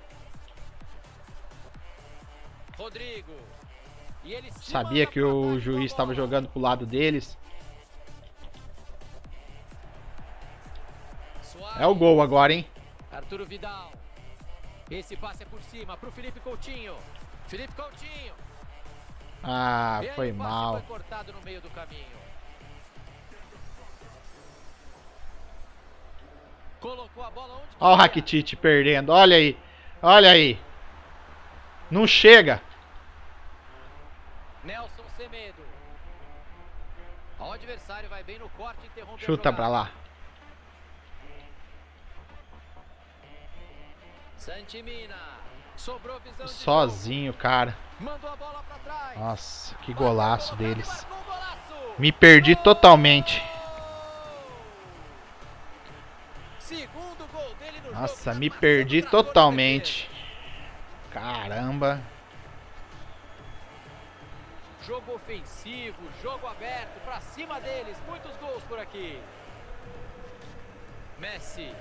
Rodrigo. E ele se Sabia manda que pro o ataque com a juiz estava bola. jogando pro lado deles. Suárez. É o gol agora, hein? Arturo Vidal. Esse passe é por cima pro Felipe Coutinho. Felipe Coutinho. Ah, E aí foi o passe mal. foi cortado no meio do caminho. Colocou a bola onde Olha o queria. Rakitic perdendo. Olha aí. Olha aí. Não chega. Nelson Semedo. O adversário vai bem no corte e interrompe a Chuta jogada. pra lá. Santimina. Sobrou visão de Sozinho, cara. jogo. Mandou a bola pra trás. Nossa, que Bateu a golaço bola pra ele, deles. marcou um golaço. Me perdi Gol! totalmente. Segundo gol dele no Nossa, jogo, me tá perdi passando o trator na totalmente. Caramba. defesa. Jogo ofensivo, jogo aberto, pra cima deles. Muitos gols por aqui. Messi.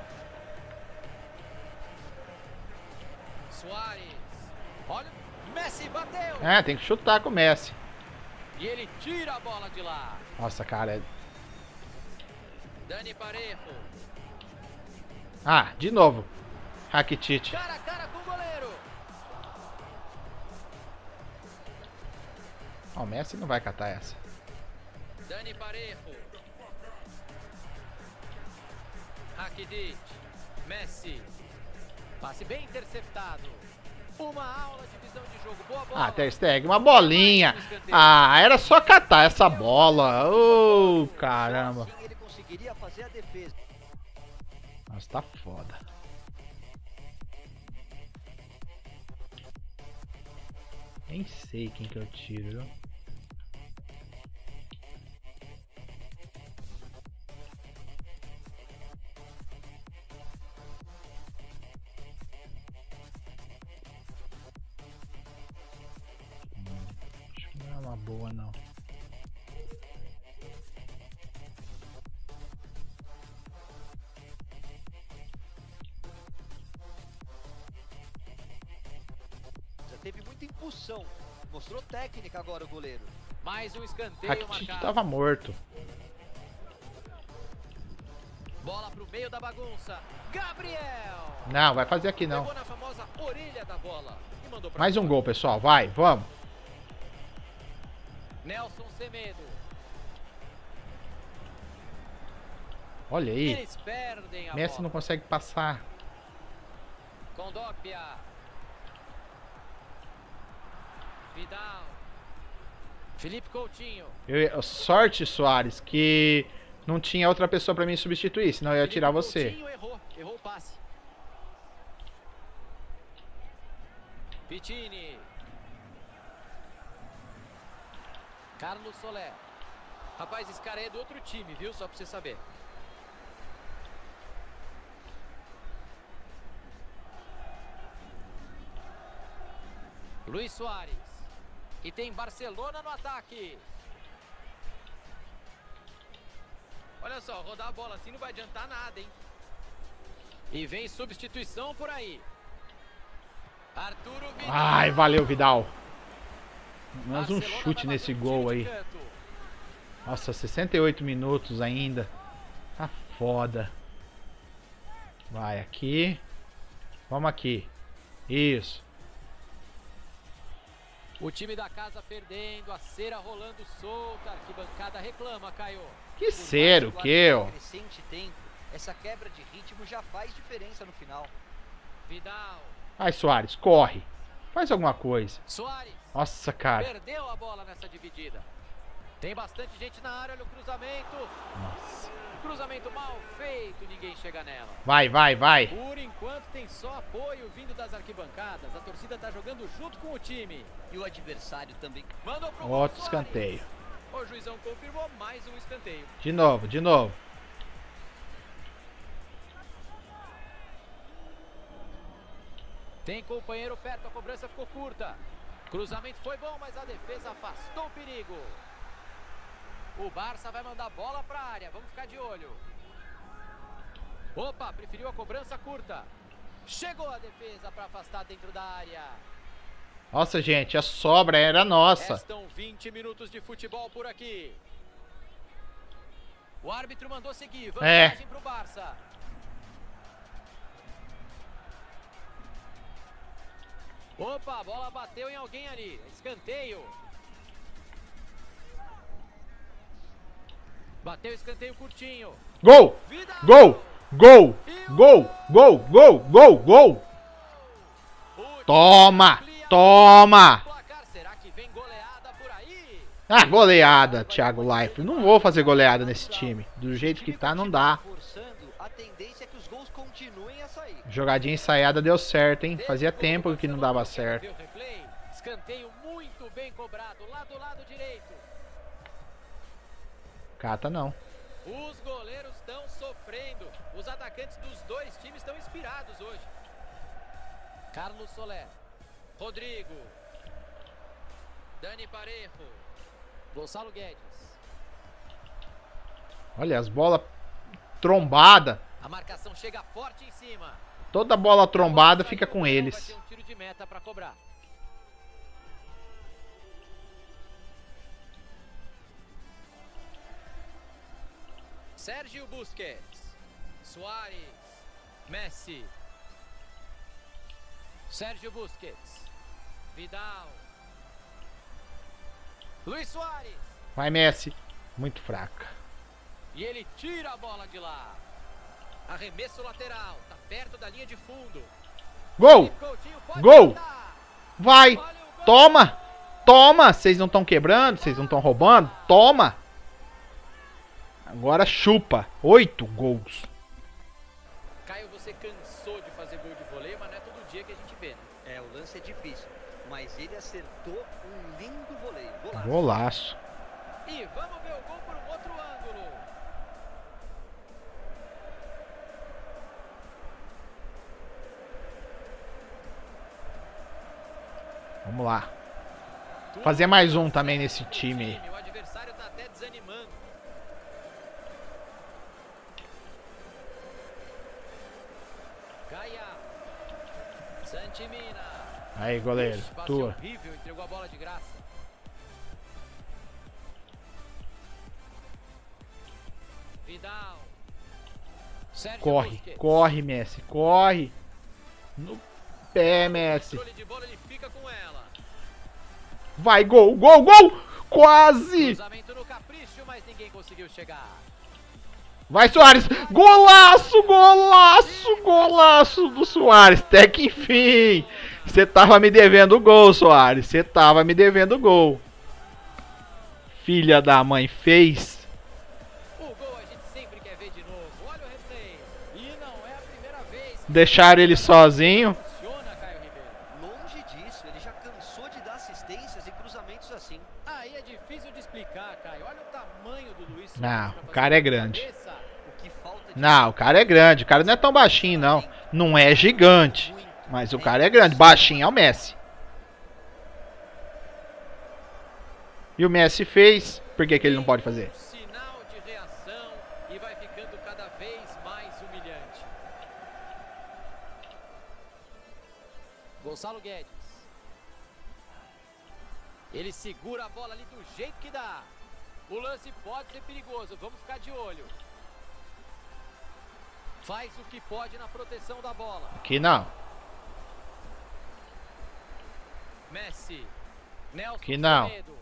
Suárez. Olha, Messi bateu. É, tem que chutar com o Messi. E ele tira a bola de lá. Nossa, cara. Dani Parejo. Ah, de novo. Rakitic. Cara a cara com o goleiro. Ó, o Messi não vai catar essa. Dani Parejo. Rakitic. Messi. Passe bem interceptado. Uma aula de visão de jogo. Boa bola. Ah, Ter Stegen, uma bolinha. Ah, era só catar essa bola. Ô, caramba. Assim ele conseguiria fazer a defesa. Nossa, tá foda. Nem sei quem que eu tiro, viu? Hum, acho que não é uma boa, não. Teve muita impulsão. Mostrou técnica agora o goleiro. Mais um escanteio Rakitic marcado. tava morto. Bola Bola pro meio da bagunça. Gabriel. Não, vai fazer aqui não. Pegou na famosa orelha da bola e mandou pra Mais um fora. gol, pessoal. Vai, vamos. Nelson Semedo. Olha aí. Eles perdem a Messi bola. não consegue passar. Condópia. Vidal. Felipe Coutinho. Eu, sorte, Soares, que não tinha outra pessoa pra me substituir, senão eu ia Felipe tirar você. Coutinho errou, errou o passe. Pittini. Carlos Soler. Rapaz, esse cara é do outro time, viu? Só pra você saber. Luis Soares. E tem Barcelona no ataque. Olha só, rodar a bola assim não vai adiantar nada, hein? E vem substituição por aí. Arturo Vidal. Ai, valeu, Vidal. Mais um Barcelona chute vai nesse bater um gol tiro de aí. canto. Nossa, sessenta e oito minutos ainda. Tá foda. Vai aqui. Vamos aqui. Isso. O time da casa perdendo, a cera rolando solta, a arquibancada reclama, Caio. Que cero, que ó. Crescente tempo, essa quebra de ritmo já faz diferença no final. Vidal. Ai, Soares, corre. Faz alguma coisa. Soares. Nossa, cara. Perdeu a bola nessa dividida. Tem bastante gente na área, olha o cruzamento. Nossa. Cruzamento mal feito, ninguém chega nela. Vai, vai, vai. Por enquanto tem só apoio vindo das arquibancadas. A torcida tá jogando junto com o time. E o adversário também. Mandou pro Outro gol, Soares. escanteio. O juizão confirmou mais um escanteio. De novo, de novo. Tem companheiro perto, a cobrança ficou curta. Cruzamento foi bom, mas a defesa afastou o perigo. O Barça vai mandar bola para a área, vamos ficar de olho. Opa, preferiu a cobrança curta. Chegou a defesa para afastar dentro da área. Nossa, gente, a sobra era nossa. Restam vinte minutos de futebol por aqui. O árbitro mandou seguir, vantagem É. para o Barça. Opa, a bola bateu em alguém ali. Escanteio. Bateu escanteio curtinho. Gol! Vidal. Gol! Gol! Gol! Gol! Gol! Gol! Gol! O Toma! amplia Toma! o placar. Será que vem goleada por aí? Ah, goleada, Thiago Leifert. Não vou fazer goleada nesse time. Do jeito que tá, não dá. Forçando, a tendência é que os gols continuem a sair. Jogadinha ensaiada deu certo, hein? Fazia tempo que não dava certo. Vê o replay. Escanteio muito bem cobrado. Lá do lado direito. Cata não. Os goleiros estão sofrendo. Os atacantes dos dois times estão inspirados hoje. Carlos Soler. Rodrigo. Dani Parejo. Gonçalo Guedes. Olha as bolas trombada. A marcação chega forte em cima. Toda bola trombada Vai fica com ter eles. um tiro de meta para cobrar. Sérgio Busquets. Soares. Messi. Sérgio Busquets. Vidal. Luis Soares. Vai, Messi. Muito fraca. E ele tira a bola de lá. Arremesso lateral. Tá perto da linha de fundo. Gol! Coutinho pode Gol! matar. Vai! Olha o gol. Toma! Toma! Vocês não estão quebrando? Vocês não estão roubando? Toma! Agora chupa. Oito gols. Caio, você cansou de fazer gol de voleio, mas não é todo dia que a gente vê, né? É, o lance é difícil, mas ele acertou um lindo voleio. Golaço. Golaço. E vamos ver o gol por um outro ângulo. Vamos lá. Fazer mais um também nesse time aí. O adversário tá até desanimando. Gaia. Santimina. Aí, goleiro. Ixi, passe Tua. horrível, entregou a bola de graça. Vidal. Sérgio Corre, Busquets. corre, Messi, corre. No pé, Messi. Controle de bola, ele fica com ela. Vai, gol, gol, gol! Quase! Cruzamento no capricho, mas ninguém conseguiu chegar. Vai, Soares! Golaço, golaço, golaço do Soares. Até que enfim. Você tava me devendo o gol, Soares. Você tava me devendo o gol. Filha da mãe, fez. O gol a gente sempre quer ver de novo. Olha o replay. E não é a primeira vez que Deixaram ele sozinho. funciona, Caio Ribeiro. Longe disso, ele já cansou de dar assistências e cruzamentos assim. Aí é difícil de explicar, Caio. Olha o tamanho do Luiz Soares Não, pra o fazer cara é gol de grande. cabeça. O que falta de Não, o cara é grande. O cara não é tão baixinho, não. Não é gigante. Mas o cara é grande. Baixinho é o Messi. E o Messi fez. Por que, que ele não pode fazer? Um sinal de reação e vai ficando cada vez mais humilhante. Gonçalo Guedes. Ele segura a bola ali do jeito que dá. O lance pode ser perigoso, vamos ficar de olho. Faz o que pode na proteção da bola. Aqui não. Messi. Nelson Aqui não. Semedo.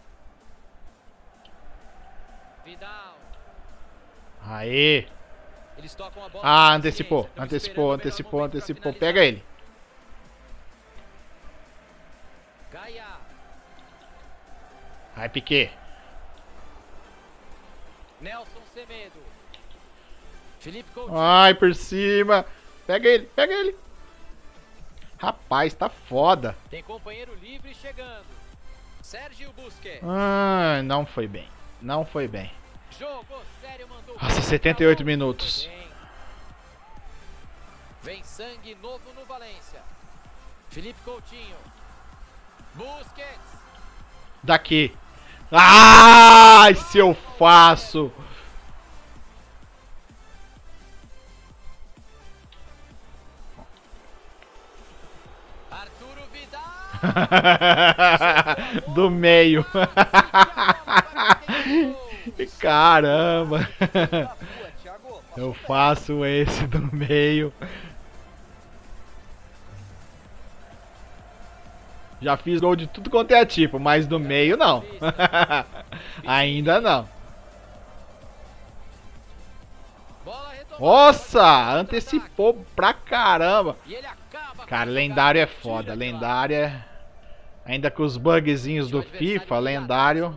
Vidal. Aê. Eles tocam a bola. Ah, com antecipou. paciência, tão Antecipou, esperando o melhor antecipou, momento pra antecipou. finalizar. Pega ele. Gaia. Vai, Piquet. Nelson Semedo. Felipe Coutinho. Ai, por cima. Pega ele, pega ele. Rapaz, tá foda. Tem companheiro livre chegando. Sérgio Busquets. Ah, não foi bem. Não foi bem. Jogou sério, mandou. Nossa, setenta e oito minutos. Bem. Vem sangue novo no Valência. Felipe Coutinho. Busquets. Daqui. Ai, se eu faço. Arturo Vidal. Do meio. Caramba. Eu faço esse do meio. Já fiz gol de tudo quanto é tipo, mas do meio não. Ainda não. Nossa, antecipou pra caramba. Cara, lendário é foda. Lendário é... Ainda com os bugzinhos do FIFA, lendário.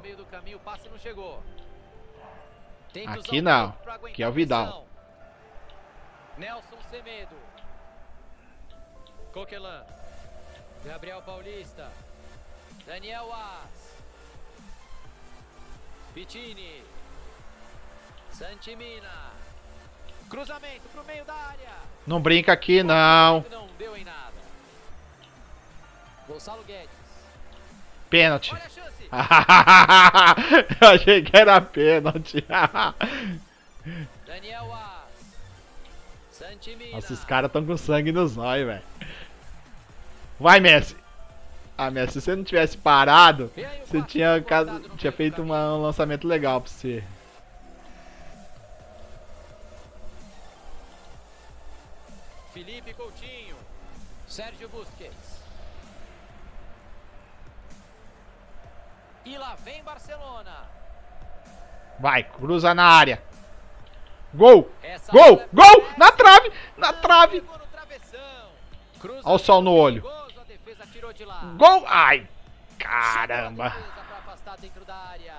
Aqui não. Aqui é o Vidal. Nelson Semedo. Coquelin. Gabriel Paulista. Daniel As. Pittini. Santimina. Cruzamento pro meio da área. Não brinca aqui, não. Não deu em nada. Gonçalo Guedes. Pênalti. Olha a chance. Eu achei que era pênalti. Daniel As. Santimina. Nossa, os caras estão com sangue nos olhos, velho. Vai, Messi. Ah, Messi, se você não tivesse parado, você tinha, tinha feito uma, um lançamento legal pra você. Felipe Coutinho. Sérgio Busquets. E lá vem Barcelona. Vai, cruza na área. Gol! Essa Gol! bola é Gol! pra Na trave! Na Não, trave! pegou no travessão. Olha o sol no olho. Perigoso, a defesa tirou de lá. Gol! Ai! Chegou a Caramba! defesa pra afastar dentro da área.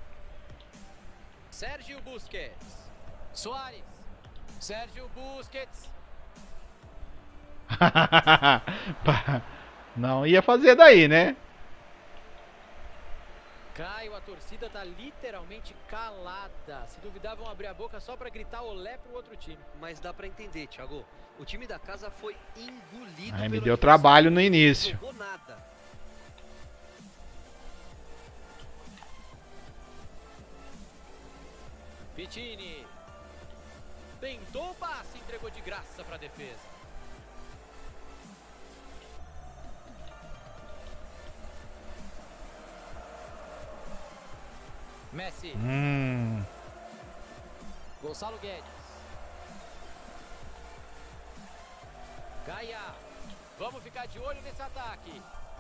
Sérgio Busquets. Soares. Sérgio Busquets. Não ia fazer daí, né? Caio, a torcida tá literalmente calada. Se duvidar, vão abrir a boca só pra gritar olé pro outro time. Mas dá pra entender, Thiago. O time da casa foi engolido. Ai, me pelo deu adversário. trabalho no início. Não jogou nada. Pittini. Tentou o passe, entregou de graça pra defesa. Messi. Hum. Gonçalo Guedes. Gaia, vamos ficar de olho nesse ataque.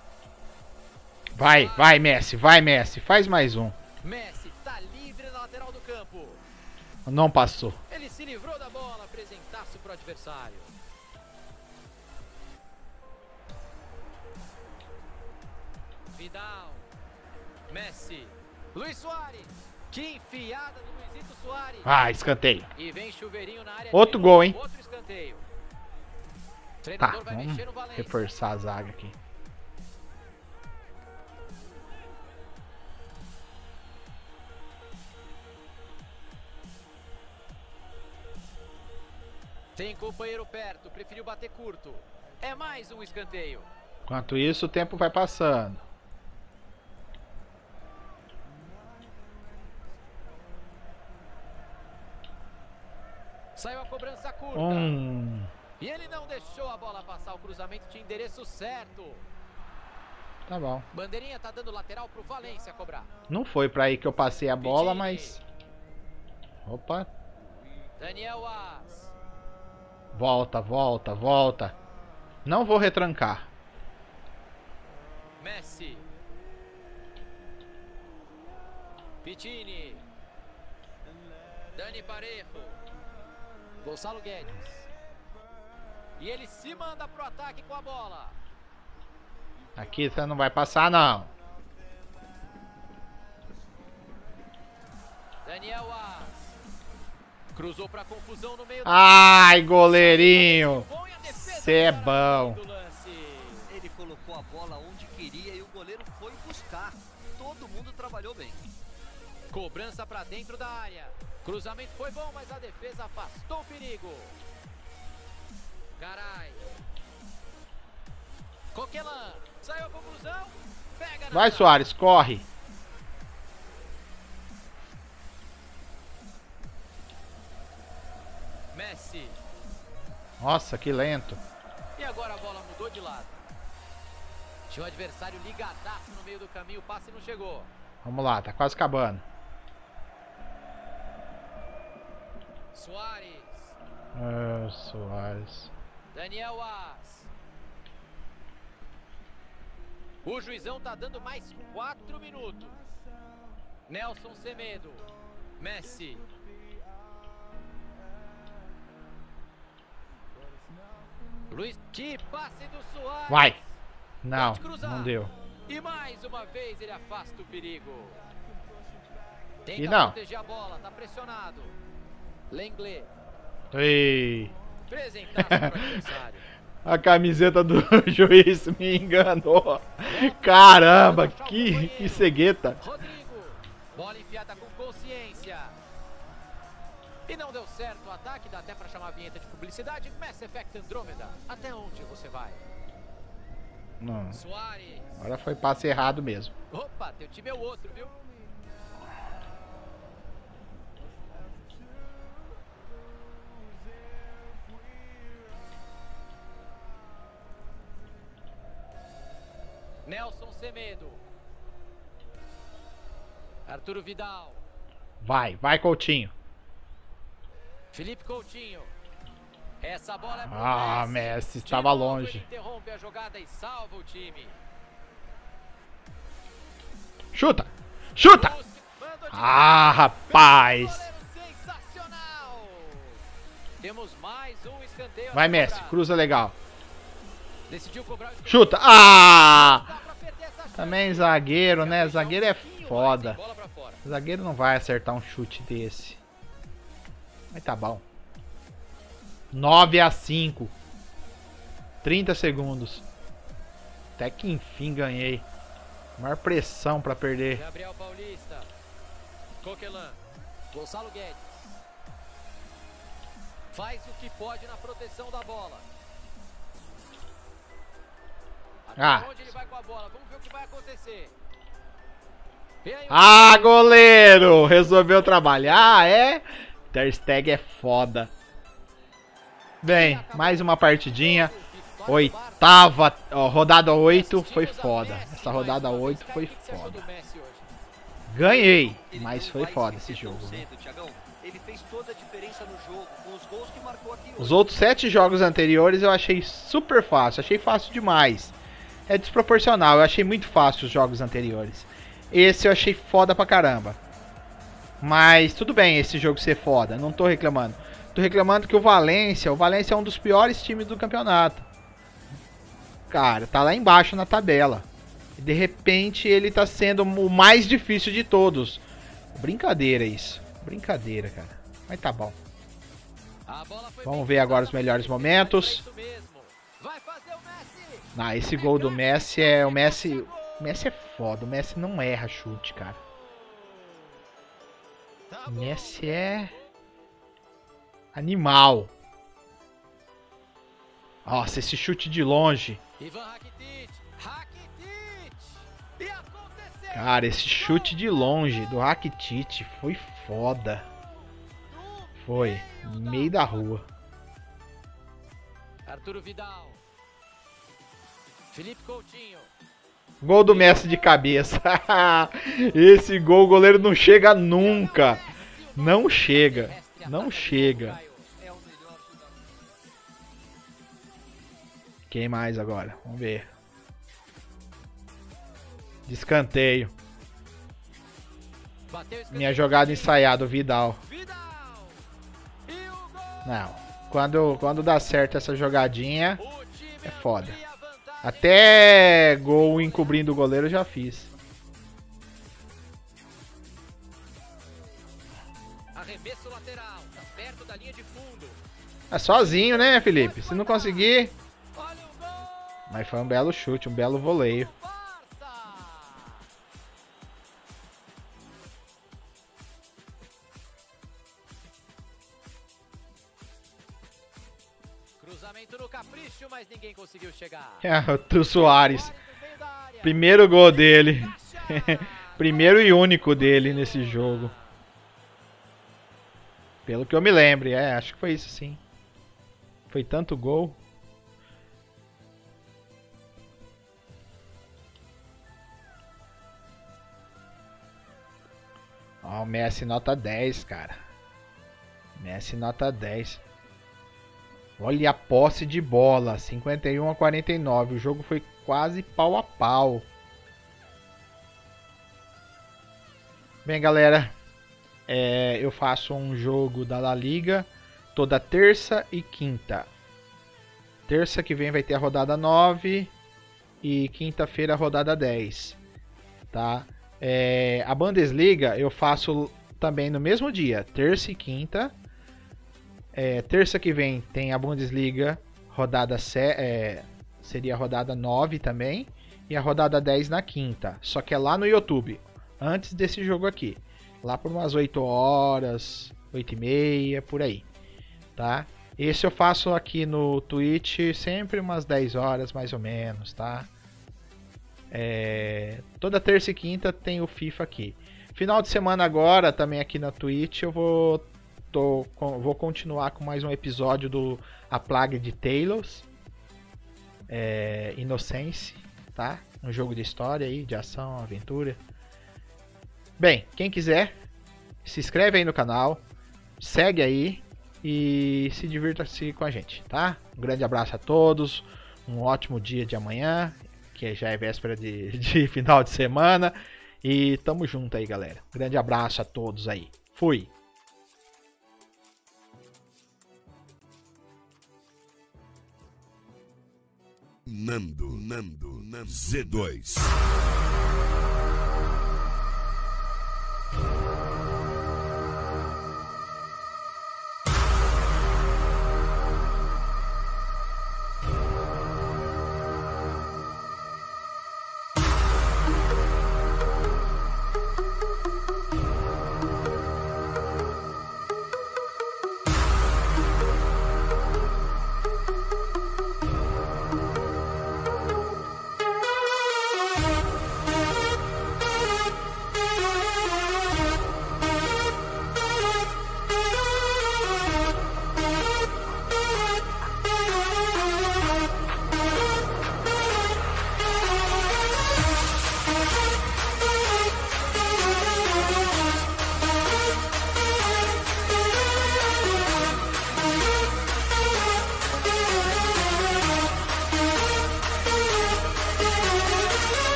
Vai, vai, Messi, vai, Messi. Faz mais um. Messi tá livre na lateral do campo. Não passou. Ele se livrou da bola, apresentasse pro adversário. Vidal. Messi. Luiz Soares. Que enfiada do Luizito Soares. Ah, escanteio. E vem chuveirinho na área. Outro de gol, hein? Outro escanteio. O Tá, treinador vai vamos mexer no Valência. reforçar a zaga aqui. Tem companheiro perto, preferiu bater curto. É mais um escanteio. Enquanto isso, o tempo vai passando. Saiu a cobrança curta. Um. E ele não deixou a bola passar. O cruzamento tinha endereço certo. Tá bom. Bandeirinha tá dando lateral pro Valência cobrar. Não foi pra aí que eu passei a bola, Pitini. mas... Opa. Daniel As. Volta, volta, volta. Não vou retrancar. Messi. Pitini. Dani Parejo. Gonçalo Guedes. E ele se manda pro ataque com a bola. Aqui você não vai passar, não. Daniel As. Cruzou pra confusão no meio do... Ai, goleirinho. Você é bom. Ele colocou a bola onde queria e o goleiro foi buscar. Todo mundo trabalhou bem. Cobrança pra dentro da área. Cruzamento foi bom, mas a defesa afastou o perigo. Carai. Coquelin. Saiu a conclusão. Pega na Vai, trave. Soares, corre. Messi. Nossa, que lento. E agora a bola mudou de lado. Tinha o adversário ligadaço no meio do caminho. O passe não chegou. Vamos lá, tá quase acabando. Soares. Ah, Soares. Daniel As. O juizão tá dando mais quatro minutos. Nelson Semedo. Messi. Luiz, que passe do Soares. Vai. Não, Pode cruzar. não deu. E mais uma vez ele afasta o perigo. E Tenta não. proteger a bola, tá pressionado. Lenglet. Ei. Presentaço pro adversário. A camiseta do juiz me enganou. Caramba, que, que cegueta. Rodrigo. Bola enfiada com consciência. E não deu certo o ataque, dá até pra chamar a vinheta de publicidade. Mass Effect Andromeda. Até onde você vai? Não, Soares. agora foi passe errado mesmo. Opa, teu time é o outro, viu? Nelson Semedo. Arturo Vidal. Vai, vai, Coutinho. Felipe Coutinho. Essa bola é pro Ah, Messi. Messi, De estava novo longe. ele interrompe a jogada e salva o time. Chuta! Chuta! Busque, mandou de Ah, rapaz. goleiro sensacional. Temos mais um escanteio. a Vai, ser Messi, cobrado. cruza legal. Decidiu cobrar o escanteio. Chuta! Ah! Dá pra perder essa chance. Também zagueiro, né? Deixar um Zagueiro é pouquinho mais, foda. hein? Bola pra fora. Zagueiro não vai acertar um chute desse. Mas tá bom. nove a cinco. trinta segundos. Até que enfim ganhei. Maior pressão pra perder. Gabriel Paulista. Coquelin. Gonçalo Guedes. Faz o que pode na proteção da bola. Até Ah. onde ele vai com a bola? Vamos ver o que vai acontecer. E aí, Ah, goleiro! Resolveu trabalhar, é? Ter Stegen é foda. Bem, mais uma partidinha. Oitava, ó, rodada oito foi foda. Essa rodada oito foi foda. Ganhei, mas foi foda esse jogo. Né? ele fez toda a diferença no jogo, com os gols que marcou aqui hoje. Os outros sete jogos anteriores eu achei super fácil, achei fácil demais. É desproporcional, eu achei muito fácil os jogos anteriores. Esse eu achei foda pra caramba. Mas tudo bem esse jogo ser foda, não tô reclamando. Tô reclamando que o Valência, o Valência é um dos piores times do campeonato. Cara, tá lá embaixo na tabela. E de repente ele tá sendo o mais difícil de todos. Brincadeira isso. Brincadeira, cara. Mas tá bom. Vamos ver agora os melhores momentos. Ah, esse gol do Messi é... O Messi... O Messi é foda. O Messi não erra chute, cara. O Messi é... animal. Nossa, esse chute de longe. Cara, esse chute de longe do Rakitic foi foda. Foi. No meio da rua. Arturo Vidal. Felipe Coutinho. Gol do Messi de cabeça. Esse gol o goleiro não chega nunca. Não chega. Não chega. Quem mais agora? Vamos ver. De escanteio. Minha jogada ensaiada, o Vidal. Não. Quando, quando dá certo essa jogadinha, é foda. Até gol encobrindo o goleiro eu já fiz. Arremesso lateral, tá perto da linha de fundo. É sozinho, né, Felipe? Se não conseguir... Mas foi um belo chute, um belo voleio. Cruzamento no capricho, mas ninguém conseguiu chegar. É, o Soares. Primeiro gol dele. Primeiro e único dele nesse jogo. Pelo que eu me lembro, é, acho que foi isso sim. Foi tanto gol. Ó, o Messi nota dez, cara. Messi nota dez. Olha a posse de bola, cinquenta e um a quarenta e nove. O jogo foi quase pau a pau. Bem, galera, é, eu faço um jogo da La Liga toda terça e quinta. Terça que vem vai ter a rodada nove e quinta-feira a rodada dez, tá? É, a Bundesliga eu faço também no mesmo dia, terça e quinta. É, terça que vem tem a Bundesliga, rodada se, é, seria a rodada nove também, e a rodada dez na quinta, só que é lá no YouTube, antes desse jogo aqui, lá por umas oito horas, oito e meia, por aí, tá? Esse eu faço aqui no Twitch sempre umas dez horas mais ou menos, tá? É, toda terça e quinta tem o FIFA aqui. Final de semana agora, também aqui na Twitch, eu vou... Tô, vou continuar com mais um episódio do A Plague de Talos, é, Innocence, tá? Um jogo de história aí, de ação, aventura. Bem, quem quiser, se inscreve aí no canal, segue aí e se divirta-se com a gente, tá? Um grande abraço a todos, um ótimo dia de amanhã, que já é véspera de, de final de semana, e tamo junto aí, galera. Um grande abraço a todos aí. Fui! Nando, Nando, Nando, Z dois.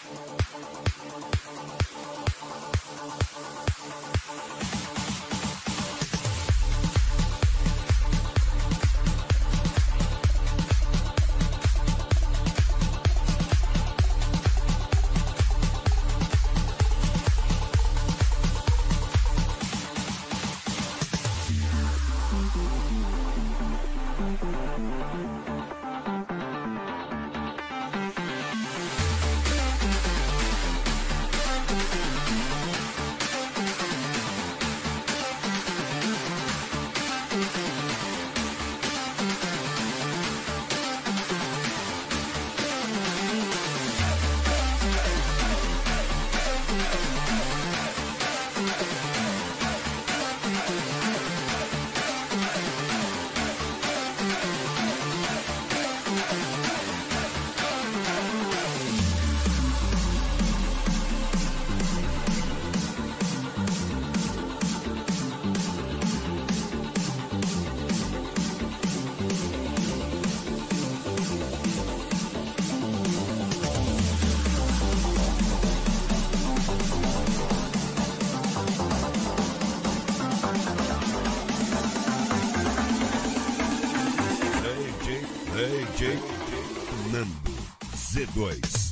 D J Nando Z dois.